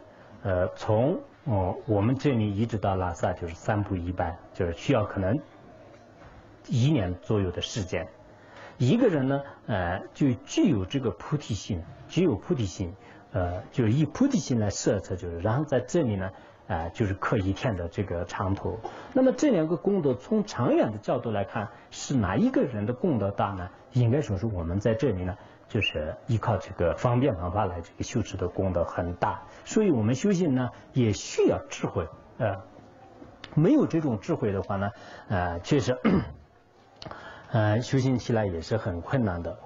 呃，从哦我们这里一直到拉萨就是三步一班，就是需要可能一年左右的时间。一个人呢，呃，就具有这个菩提心，具有菩提心，呃，就是以菩提心来设策，就是然后在这里呢，呃，就是刻一天的这个长途。那么这两个功德从长远的角度来看，是哪一个人的功德大呢？应该说是我们在这里呢，就是依靠这个方便方法来这个修持的功德很大。所以我们修行呢，也需要智慧，呃，没有这种智慧的话呢，呃，确实。呃，修行起来也是很困难的。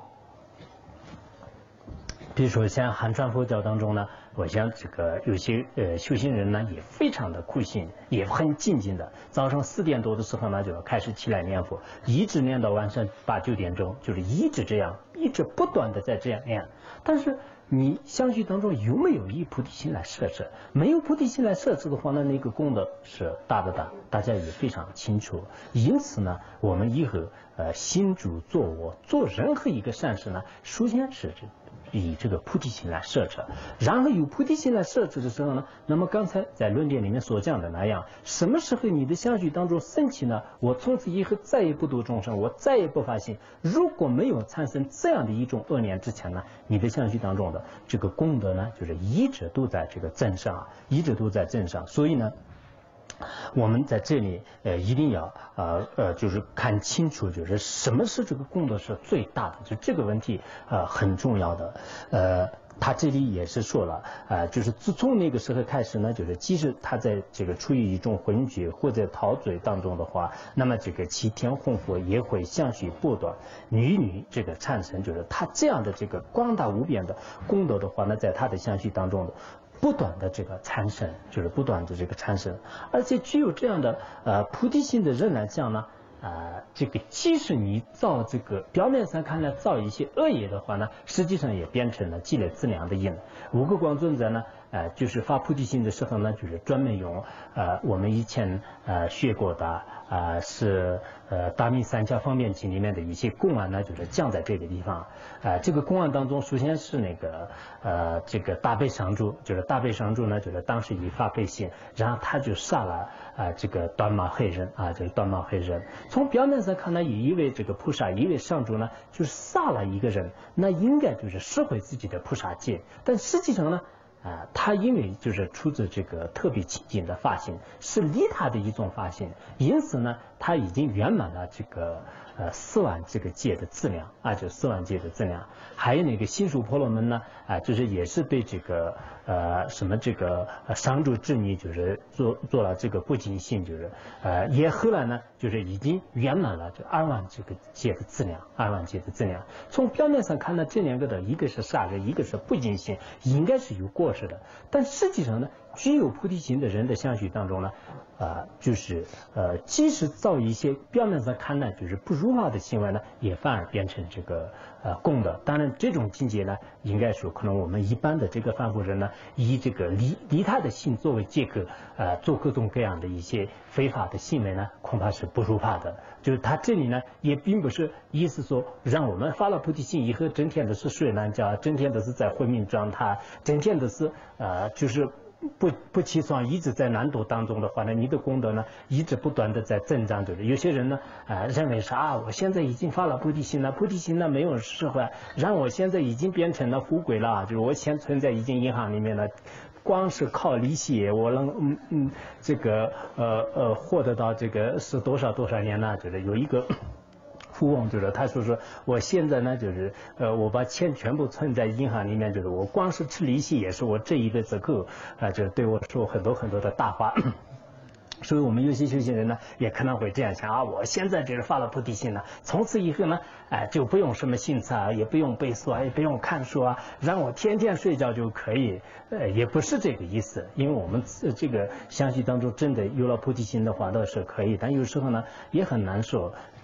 比如说像汉传佛教当中呢，我想这个有些呃修行人呢也非常的苦行，也很精进的。早上四点多的时候呢就要开始起来念佛，一直念到晚上八九点钟，就是一直这样，一直不断的在这样念。但是你相续当中有没有以菩提心来设置？没有菩提心来设置的话呢，那个功德是大的大，大家也非常清楚。因此呢，我们以后呃心主做我做任何一个善事呢，首先是以这个菩提心来设置，然后有菩提心来设置的时候呢，那么刚才在论点里面所讲的那样，什么时候你的相续当中升起呢？我从此以后再也不度众生，我再也不发心。如果没有产生这样的一种恶念之前呢，你的相续当中的这个功德呢，就是一直都在这个正上啊，一直都在正上。所以呢，我们在这里呃一定要呃呃就是看清楚，就是什么是这个功德是最大的，就这个问题呃很重要的。呃他这里也是说了，呃就是自从那个时候开始呢，就是即使他在这个处于一种昏厥或者陶醉当中的话，那么这个七天弘佛也会相续不断，女女这个产生，就是他这样的这个广大无边的功德的话呢，在他的相续当中的不断的这个产生，就是不断的这个产生，而且具有这样的呃菩提心的人来讲呢，呃，这个即使你造这个表面上看来造一些恶业的话呢，实际上也变成了积累资粮的因。五个光尊者呢，呃，就是发菩提心的时候呢，就是专门用呃我们以前呃学过的呃是呃大密三家方便经里面的一些公案呢，就是降在这个地方。呃，这个公案当中，首先是那个呃这个大悲上主，就是大悲上主呢，就是当时以发悲心，然后他就杀了啊、呃、这个端马黑人啊，就是端马黑人。从表面上看呢，也以为这个菩萨，以为上主呢就是杀了一个人，那应该就是释回自己的菩萨戒，但实际上呢。啊、呃，他因为就是出自这个特别清净的发心，是利他的一种发心，因此呢，他已经圆满了这个呃四万这个戒的质量啊，就四万戒的质量。还有那个新属婆罗门呢，啊、呃，就是也是对这个呃什么这个呃上主之女，就是做做了这个不尽心，就是呃也后来呢，就是已经圆满了这二万这个戒的质量，二万戒的质量。从表面上看呢，这两个的一个是杀人，一个是不尽心，应该是有过。是的，但实际上呢，具有菩提心的人的相续当中呢，呃，就是呃，即使造一些表面上看呢就是不如法的行为呢，也反而变成这个呃功德。当然，这种境界呢，应该说可能我们一般的这个凡夫人呢，以这个利利他的心作为借口，呃，做各种各样的一些非法的行为呢，恐怕是不如法的。就是他这里呢，也并不是意思说让我们发了菩提心以后，整天都是睡懒觉，整天都是在昏迷状态，整天都是呃，就是不不起床，一直在难度当中的话呢，你的功德呢，一直不断的在增长。就是有些人呢，呃，认为是啊，我现在已经发了菩提心了，菩提心呢没有释怀，让我现在已经变成了富贵了，就是我现存在已经银行里面了。光是靠利息，我能嗯嗯这个呃呃获得到这个是多少多少年呢？就是有一个富翁，就是他说说我现在呢就是呃我把钱全部存在银行里面，就是我光是吃利息也是我这一辈子够啊、呃，就是对我说很多很多的大话。所以我们有些修行人呢，也可能会这样想啊，我现在就是发了菩提心了，从此以后呢，哎、呃，就不用什么行持啊，也不用背诵啊，也不用看书啊，让我天天睡觉就可以。呃，也不是这个意思，因为我们这个相续当中真的有了菩提心的话，倒是可以，但有时候呢，也很难说。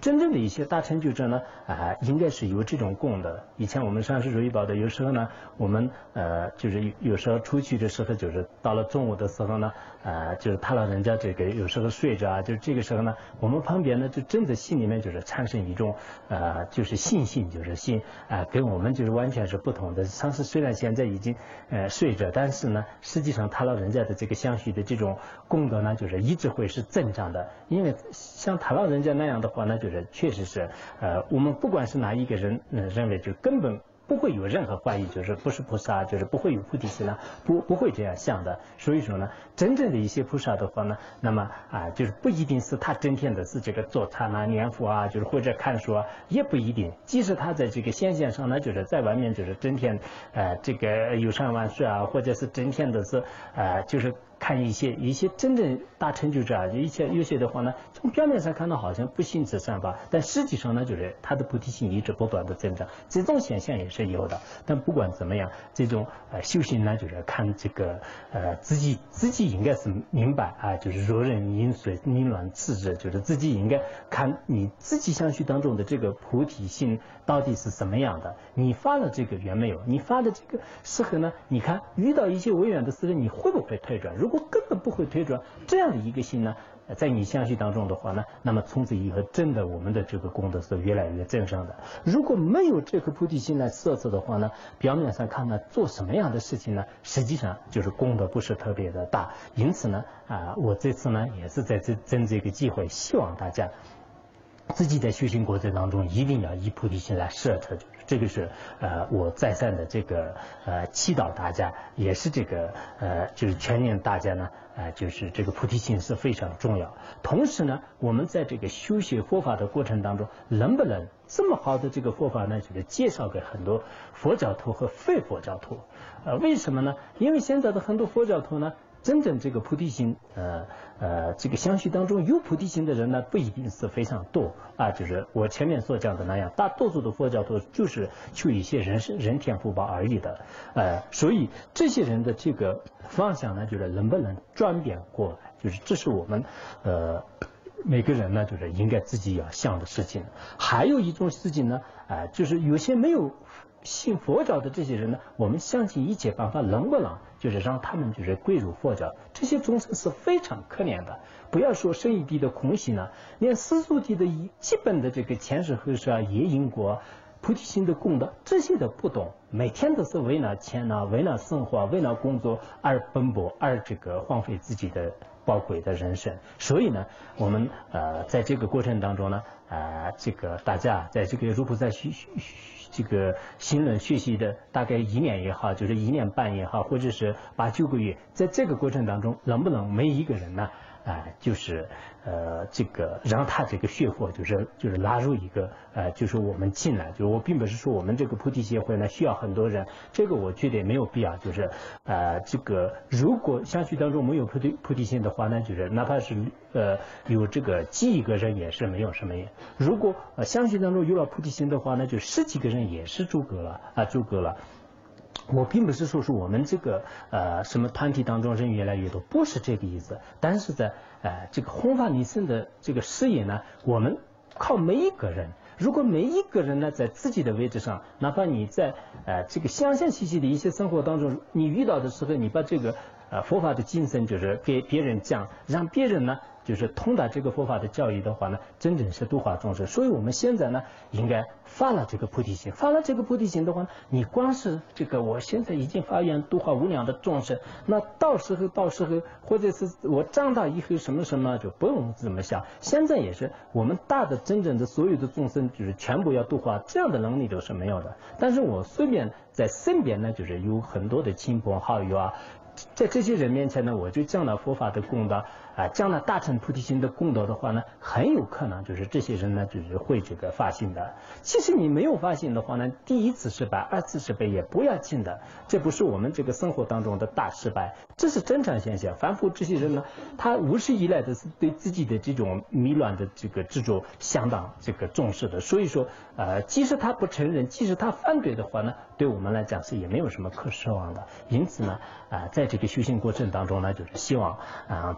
真正的一些大成就者呢，啊、应该是有这种供的。以前我们上师主义宝的，有时候呢，我们呃就是有时候出去的时候，就是到了中午的时候呢，呃就是他老人家这个有时候睡着啊，就是这个时候呢，我们旁边呢就真的心里面就是产生一种呃就是信心，就是信啊、呃、跟我们就是完全是不同的。上师虽然现在已经呃睡着，但是呢，实际上他老人家的这个相续的这种功德呢，就是一直会是增长的。因为像他老人家那样的话呢，就是确实是呃我们不管是哪一个人、呃、认为就根本不会有任何怀疑，就是不是菩萨，就是不会有菩提心呢，不不会这样想的。所以说呢，真正的一些菩萨的话呢，那么啊，就是不一定是他整天的是这个做禅啊、念佛啊，就是或者看书啊，也不一定。即使他在这个显现上呢，就是在外面就是整天呃这个游山玩水啊，或者是整天的是呃就是看一些一些真正大成就者啊，一些有些的话呢，从表面上看到好像不信持善法，但实际上呢，就是他的菩提心一直不断的增长，这种现象也是有的。但不管怎么样，这种呃修行呢，就是看这个呃自己自己应该是明白啊，就是若人饮水，冷暖自知，就是自己应该看你自己相续当中的这个菩提心到底是什么样的，你发了这个愿没有？你发的这个时候呢，你看遇到一些违远的事情，你会不会退转？如果根本不会推转，这样的一个心呢，在你相续当中的话呢，那么从此以后真的我们的这个功德是越来越增上的。如果没有这颗菩提心来摄持的话呢，表面上看呢，做什么样的事情呢，实际上就是功德不是特别的大。因此呢，啊、呃，我这次呢也是在这趁这个机会，希望大家自己在修行过程当中一定要以菩提心来摄持，这个是呃我再三的这个呃祈祷大家，也是这个呃就是劝念大家呢，呃就是这个菩提心是非常重要。同时呢，我们在这个修学佛法的过程当中，能不能这么好的这个佛法呢，就是介绍给很多佛教徒和非佛教徒？呃，为什么呢？因为现在的很多佛教徒呢，真正这个菩提心，呃呃，这个相续当中有菩提心的人呢，不一定是非常多啊。就是我前面所讲的那样，大多数的佛教徒就是求一些人人天福报而已的，呃，所以这些人的这个方向呢，就是能不能转变过来，就是这是我们呃每个人呢，就是应该自己要想的事情。还有一种事情呢，啊、呃，就是有些没有信佛教的这些人呢，我们相信一切办法能不能就是让他们就是归入佛教？这些众生是非常可怜的。不要说生一地的空性呢，连世俗地的基本的这个前世后世啊、业因果、菩提心的功德，这些都不懂，每天都是为了钱啊、为了生活、为了工作而奔波，而这个荒废自己的宝贵的人生。所以呢，我们呃在这个过程当中呢，呃这个大家在这个如菩萨学这个新论学习的大概一年也好，就是一年半也好，或者是八九个月，在这个过程当中，能不能每一个人呢，啊、呃，就是呃这个让他这个学佛，就是就是拉入一个呃，就是我们进来，就我并不是说我们这个菩提协会呢需要很多人，这个我觉得没有必要，就是呃这个如果相续当中没有菩提菩提心的话呢，就是哪怕是呃有这个几个人也是没有什么也，如果呃相续当中有了菩提心的话呢，就十几个人也是足够了啊，足够了。我并不是说是我们这个呃什么团体当中人越来越多，不是这个意思。但是在呃这个弘法利生的这个事业呢，我们靠每一个人。如果每一个人呢，在自己的位置上，哪怕你在呃这个相相息息的一些生活当中，你遇到的时候，你把这个呃佛法的精神就是给别人讲，让别人呢就是通达这个佛法的教育的话呢，真正是度化众生。所以我们现在呢，应该发了这个菩提心，发了这个菩提心的话，你光是这个我现在已经发愿度化无量的众生，那到时候到时候，或者是我长大以后什么什么就不用这么想。现在也是我们大的真正的所有的众生，就是全部要度化，这样的能力都是没有的。但是我随便在身边呢，就是有很多的亲朋好友啊。在这些人面前呢，我就讲了佛法的功德啊，讲了大乘菩提心的功德的话呢，很有可能就是这些人呢，就是会这个发心的。其实你没有发心的话呢，第一次失败，二次失败也不要紧的，这不是我们这个生活当中的大失败，这是正常现象。凡夫这些人呢，他无始以来的是对自己的这种迷乱的这个执着相当这个重视的，所以说呃，即使他不承认，即使他反对的话呢，对我们来讲是也没有什么可奢望的。因此呢，啊、呃，在这个修行过程当中呢，就是希望啊、呃、大家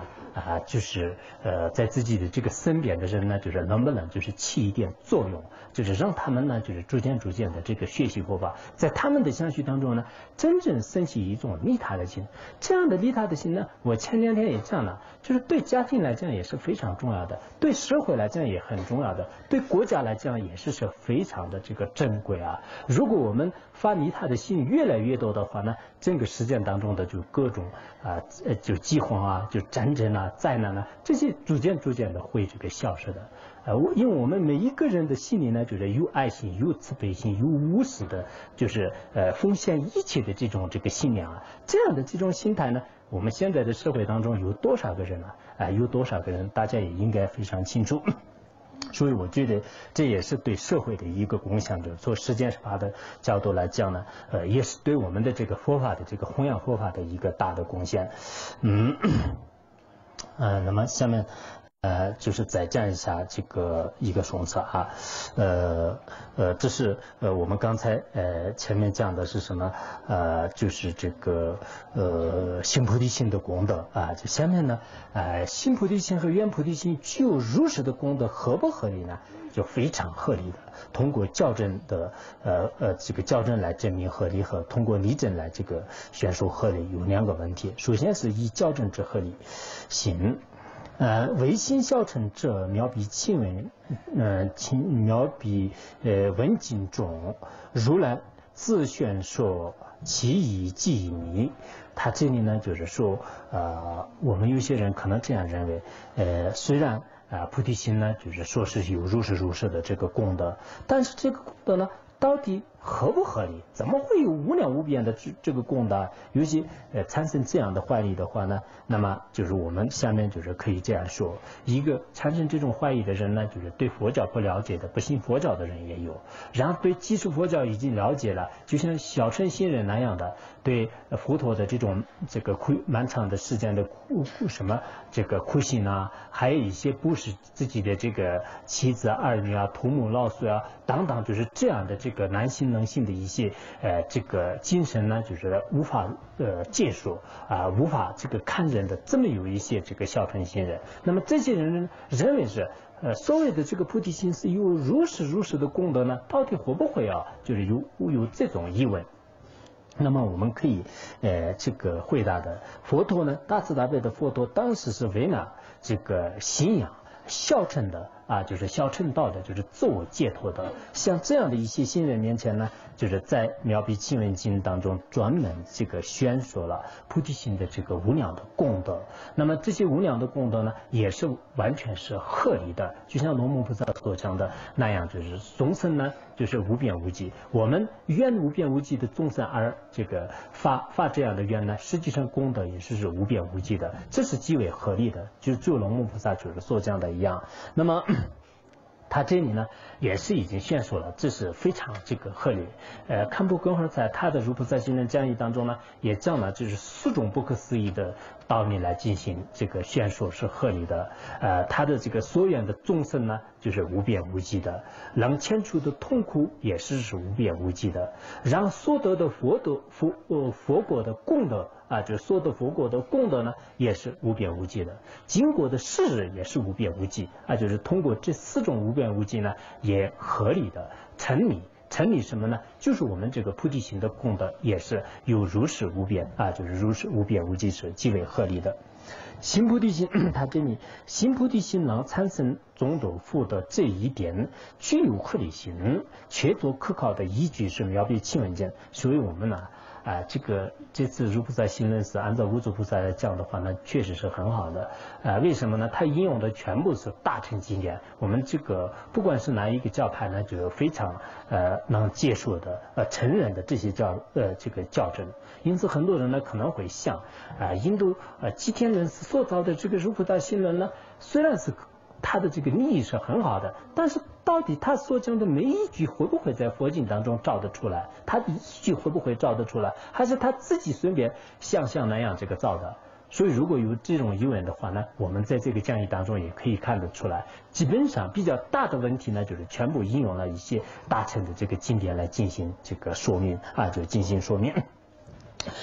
啊，就是呃，在自己的这个身边的人呢，就是能不能就是起一点作用，就是让他们呢，就是逐渐逐渐的这个学习佛法，在他们的相续当中呢，真正升起一种利他的心。这样的利他的心呢，我前两天也讲了，就是对家庭来讲也是非常重要的，对社会来讲也很重要的，对国家来讲也是是非常的这个珍贵啊。如果我们发利他的心越来越多的话呢，整个世界当中的就各种啊呃就饥荒啊，就战争啊。灾难呢，这些逐渐逐渐的会这个消失的，呃，因为我们每一个人的心里呢，就是有爱心、有慈悲心、有无私的，就是呃奉献一切的这种这个信仰啊，这样的这种心态呢，我们现在的社会当中有多少个人啊？啊、呃，有多少个人，大家也应该非常清楚。所以我觉得这也是对社会的一个贡献者。从时间法的角度来讲呢，呃，也是对我们的这个佛法的这个弘扬佛法的一个大的贡献。嗯。呃，那么下面，呃，就是再讲一下这个一个手册啊，呃呃，这是呃我们刚才呃前面讲的是什么？呃，就是这个呃行菩提心的功德啊。这下面呢，呃，行菩提心和圆菩提心具有如实的功德，合不合理呢？就非常合理的。通过校正的呃呃这个校正来证明合理和通过例证来这个宣说合理有两个问题。首先是以校正之合理行，呃唯心校正者妙比亲闻，呃亲妙比呃文经中，如来自宣说其意即迷。他这里呢就是说呃我们有些人可能这样认为，呃虽然啊，菩提心呢，就是说是有如是如是的这个功德，但是这个功德呢，到底合不合理？怎么会有无量无边的这这个功德？尤其呃产生这样的怀疑的话呢，那么就是我们下面就是可以这样说：一个产生这种怀疑的人呢，就是对佛教不了解的、不信佛教的人也有；然后对基础佛教已经了解了，就像小乘新人那样的，对佛陀的这种这个苦漫长的时间的苦什么这个苦行啊，还有一些不是自己的这个妻子啊、儿女啊、土母老岁啊等等，就是这样的这个难行能行的一些呃这个精神呢，就是无法呃接受啊、呃，无法这个看人的，这么有一些这个小乘新人，那么这些人认为是呃所谓的这个菩提心是有如是如是的功德呢，到底会不会啊？就是有有这种疑问。那么我们可以呃这个回答的，佛陀呢，大慈大悲的佛陀当时是为了这个信仰孝成的啊，就是孝成道的，就是自我解脱的。像这样的一些新人面前呢，就是在《妙比经文经》当中专门这个宣说了菩提心的这个无量的功德。那么这些无量的功德呢，也是完全是合理的，就像龙母菩萨所讲的那样，就是众生呢就是无边无际，我们愿无边无际的众生而这个发发这样的愿呢，实际上功德也是是无边无际的，这是极为合理的，就就龙母菩萨就是所讲的一样。那么他这里呢也是已经宣说了，这是非常这个合理。呃，堪布根尔在他的如菩萨行人讲义当中呢，也讲了就是四种不可思议的道理来进行这个宣说是合理的。呃，他的这个所愿的众生呢，就是无边无际的，能遣除的痛苦也是是无边无际的，让所得的佛德佛呃佛果的功德啊，就所得佛果的功德呢，也是无边无际的，经过的事日也是无边无际啊，就是通过这四种无边无际呢，也合理的成理。成理什么呢？就是我们这个菩提心的功德也是有如是无边啊，就是如是无边无际是极为合理的。行菩提心，它这里行菩提心能产生种种福德这一点具有合理性，确凿可靠的依据是妙比经文经。所以我们呢啊，这个这次如菩萨行人是按照无著菩萨来讲的话呢，确实是很好的。啊，为什么呢？他引用的全部是大乘经典，我们这个不管是哪一个教派呢，就非常呃能接受的呃承认的这些教呃这个教证。因此很多人呢可能会想啊，印度呃吉田人所造的这个如菩萨行人呢，虽然是他的这个利益是很好的，但是到底他所讲的每一句会不会在佛经当中照得出来？他的一句会不会照得出来？还是他自己随便想象那样这个造的？所以如果有这种疑问的话呢，我们在这个讲义当中也可以看得出来，基本上比较大的问题呢，就是全部引用了一些大乘的这个经典来进行这个说明啊，就进行说明。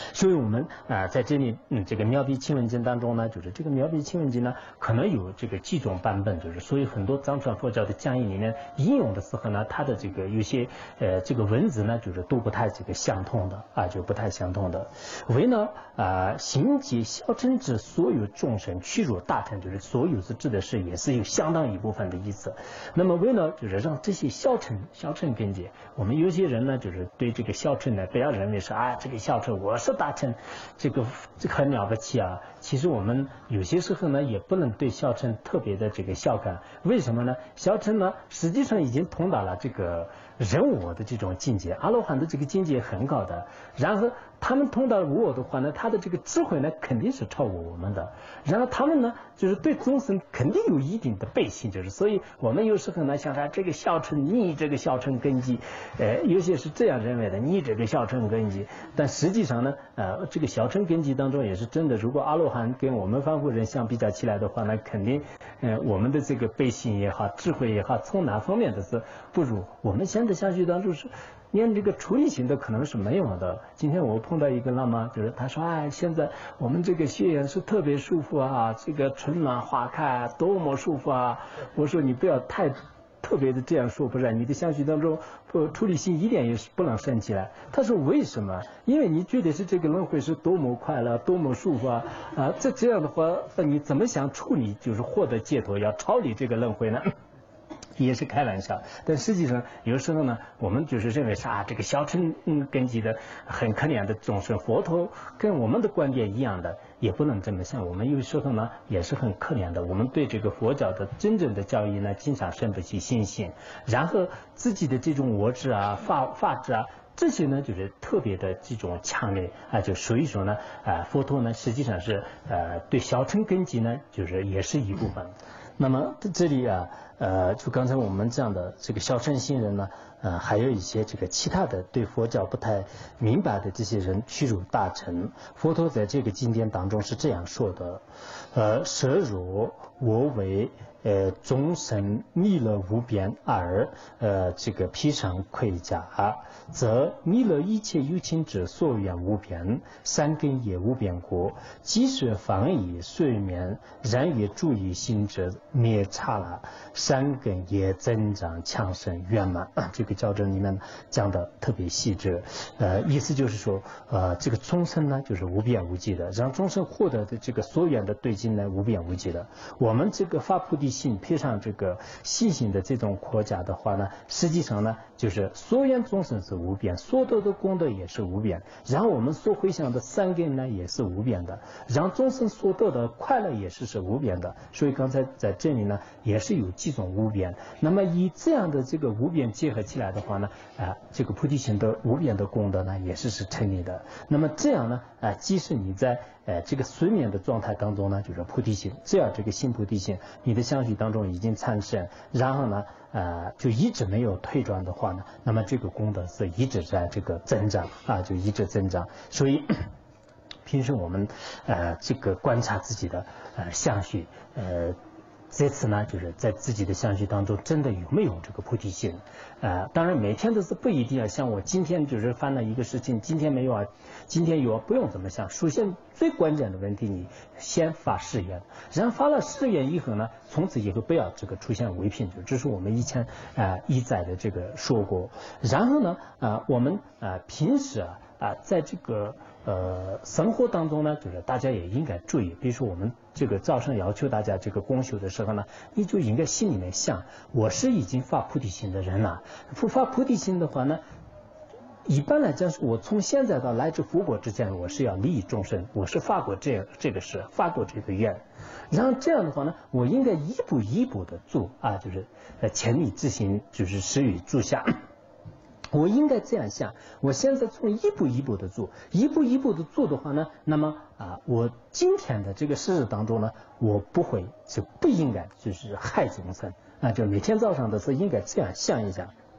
所以我们啊、呃、在这里嗯这个妙笔清文经当中呢，就是这个妙笔清文经呢可能有这个几种版本，就是所以很多藏传佛教的讲义里面引用的时候呢，它的这个有些呃这个文字呢就是都不太这个相通的啊，就不太相通的。为呢啊行解小乘之所有众生屈辱大乘，就是所有是指的是也是有相当一部分的意思。那么为了就是让这些小乘小乘根基，我们有些人呢就是对这个小乘呢不要认为是啊这个小乘我是大乘，这个这个很了不起啊。其实我们有些时候呢也不能对小乘特别的这个小看，为什么呢？小乘呢实际上已经通达了这个人我的这种境界，阿罗汉的这个境界很高的，然后他们通达无我的话呢，他的这个智慧呢肯定是超过我们的，然后他们呢就是对众生肯定有一定的背信，就是所以我们有时候呢想说这个小乘你这个小乘根基，呃有些是这样认为的，你这个小乘根基，但实际上呢呃这个小乘根基当中也是真的，如果阿罗汉跟我们凡夫人相比较起来的话呢，肯定呃我们的这个背信也好智慧也好，从哪方面的是不如我们现在下去当中是连这个处理性的可能是没有的。今天我碰到一个喇嘛，就是他说哎现在我们这个学员是特别舒服啊，这个春暖花开多么舒服啊。我说你不要太特别的这样说，不然你的相续当中不处理性一点也是不能升起来。他说为什么？因为你觉得是这个轮回是多么快乐多么舒服啊啊，这这样的话你怎么想处理就是获得解脱要超离这个轮回呢？也是开玩笑，但实际上有时候呢，我们就是认为是啊，这个小乘嗯根基的很可怜的众生，佛陀跟我们的观点一样的，也不能这么想。我们有时候呢也是很可怜的，我们对这个佛教的真正的教义呢，经常生不起信心，然后自己的这种我执啊、法法执啊。这些呢就是特别的这种强烈啊，就所以说呢啊，佛陀呢实际上是呃对小乘根基呢就是也是一部分。那么这里啊呃就刚才我们这样的这个小乘信人呢，呃还有一些这个其他的对佛教不太明白的这些人屈辱大乘。佛陀在这个经典当中是这样说的，呃舍若我为呃众生弥勒无边而呃这个披上盔甲，则弥勒一切有情之所愿无边，三根也无边故，即使方以睡眠，然也注意心者灭差了，三根也增长强盛圆满。这个教证里面讲的特别细致，呃意思就是说呃这个众生呢就是无边无际的，让众生获得的这个所愿的对境呢无边无际的。我们这个发菩提心配上这个信心的这种扩加的话呢，实际上呢就是所愿众生是无边，所得的功德也是无边，然后我们所回向的三根呢也是无边的，让众生所得的快乐也是是无边的。所以刚才在这里呢也是有几种无边，那么以这样的这个无边结合起来的话呢啊、呃、这个菩提心的无边的功德呢也是是成立的。那么这样呢啊、呃、即使你在呃这个睡眠的状态当中呢，就是菩提心，只要这个心菩提心你的相续当中已经产生，然后呢呃就一直没有退转的话呢，那么这个功德是一直在这个增长啊，就一直增长。所以平时我们呃这个观察自己的呃相续，呃这次呢就是在自己的相续当中真的有没有这个菩提心。呃当然每天都是不一定要像我今天就是犯了一个事情，今天没有啊，今天有啊，不用这么想。首先最关键的问题，你先发誓愿，然后发了誓愿以后呢，从此以后不要这个出现违品，就这是我们以前呃一再的这个说过。然后呢呃我们呃平时啊啊、呃、在这个呃生活当中呢，就是大家也应该注意，比如说我们这个早上要求大家这个公修的时候呢，你就应该心里面想，我是已经发菩提心的人了，不发菩提心的话呢，一般来讲是我从现在到来至佛国之间，我是要利益众生，我是发过这这个事，发过这个愿，然后这样的话呢，我应该一步一步的做啊，就是呃千里之行，就是始于足下。我应该这样想，我现在从一步一步的做，一步一步的做的话呢，那么啊，我今天的这个事日当中呢，我不会就不应该就是害众生啊，就每天早上的时候应该这样想一想。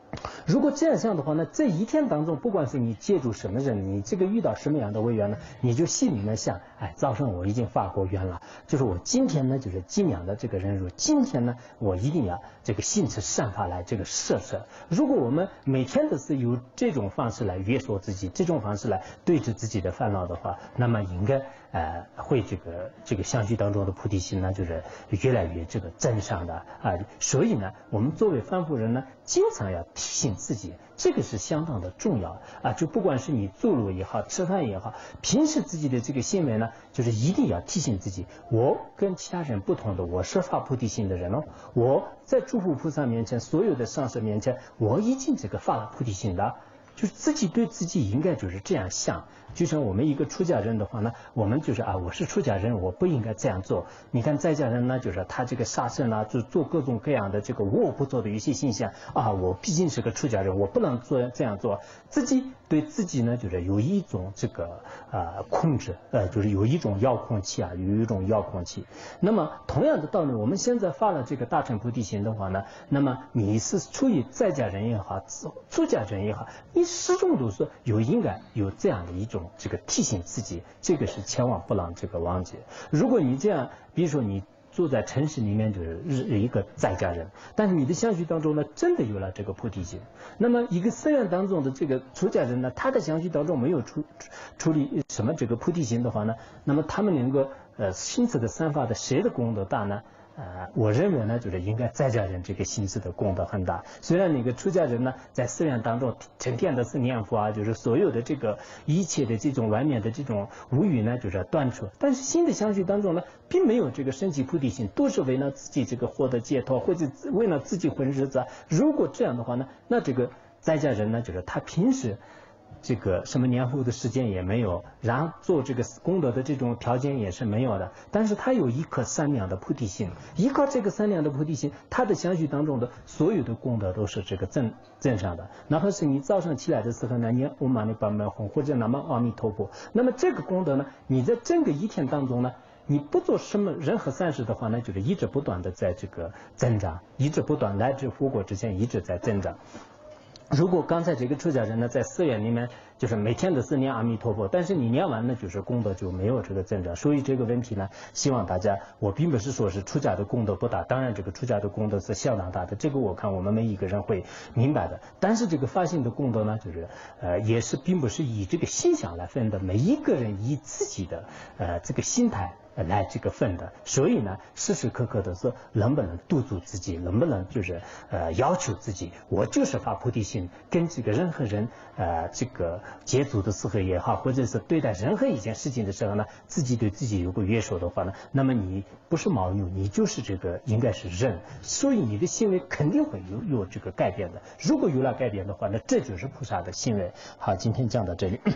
如果这样想的话呢，这一天当中，不管是你借助什么人，你这个遇到什么样的委员呢，你就心里面想，哎，早上我已经发过愿了，就是我今天呢，就是尽量的这个忍辱，今天呢，我一定要这个心持善法来这个摄摄。如果我们每天都是有这种方式来约束自己，这种方式来对治自己的烦恼的话，那么应该呃会这个这个相续当中的菩提心呢，就是越来越这个增上的啊。所以呢，我们作为凡夫人呢，经常要提醒自己，这个是相当的重要啊！就不管是你走路也好，吃饭也好，平时自己的这个行为呢，就是一定要提醒自己，我跟其他人不同的，我是发菩提心的人哦。我在诸佛菩萨面前，所有的上师面前，我已经这个发了菩提心的。就是自己对自己应该就是这样想，就像我们一个出家人的话呢，我们就是啊，我是出家人，我不应该这样做。你看在家人呢，就是他这个杀生啊，就做各种各样的这个我不做的一些现象啊，我毕竟是个出家人，我不能做这样做。自己对自己呢，就是有一种这个呃控制，呃，就是有一种遥控器啊，有一种遥控器。那么同样的道理，我们现在发了这个大乘菩提心的话呢，那么你是出于在家人也好，出家人也好，你始终都是有应该有这样的一种这个提醒自己，这个是千万不能这个忘记。如果你这样，比如说你住在城市里面就是一个在家人，但是你的相续当中呢，真的有了这个菩提心。那么一个寺院当中的这个出家人呢，他的相续当中没有处处理什么这个菩提心的话呢，那么他们能够呃心持的三法的谁的功德大呢？呃，我认为呢，就是应该在家人这个心思的功德很大。虽然那个出家人呢，在寺院当中成天的是念佛啊，就是所有的这个一切的这种外面的这种无语呢，就是断除。但是心的相续当中呢，并没有这个升起菩提心，都是为了自己这个获得解脱，或者为了自己混日子。如果这样的话呢，那这个在家人呢，就是他平时这个什么年后的时间也没有，然后做这个功德的这种条件也是没有的，但是他有一颗善良的菩提心，依靠这个善良的菩提心，他的相续当中的所有的功德都是这个正正上的。哪怕是你早上起来的时候呢，念唵嘛呢叭咪吽或者南无阿弥陀佛，那么这个功德呢，你在整个一天当中呢，你不做什么任何善事的话呢，就是一直不断的在这个增长，一直不断乃至复果之前一直在增长。如果刚才这个出家人呢，在寺院里面就是每天都是念阿弥陀佛，但是你念完呢，就是功德就没有这个增长。所以这个问题呢，希望大家，我并不是说是出家的功德不大，当然这个出家的功德是相当大的，这个我看我们每一个人会明白的。但是这个发心的功德呢，就是呃也是并不是以这个心想来分的，每一个人以自己的呃这个心态来这个分的。所以呢，时时刻刻的是能不能督促自己，能不能就是呃要求自己，我就是发菩提心，跟这个任何人呃这个接触的时候也好，或者是对待任何一件事情的时候呢，自己对自己有个约束的话呢，那么你不是盲目，你就是这个应该是忍，所以你的行为肯定会有有这个改变的。如果有了改变的话，那这就是菩萨的行为。好，今天讲到这里。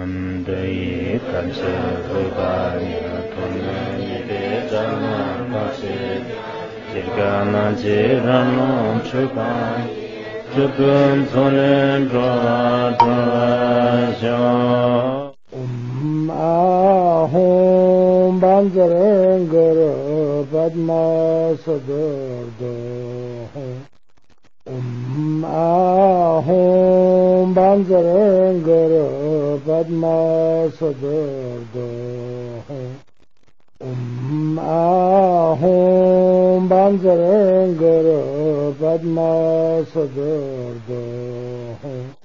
Jirgana jirano chukai chukun sonen dradasya Om ahom banjarangara padma sadarda Om ahom banjarangara padma sadarda Om ahom banjarangara padma sadarda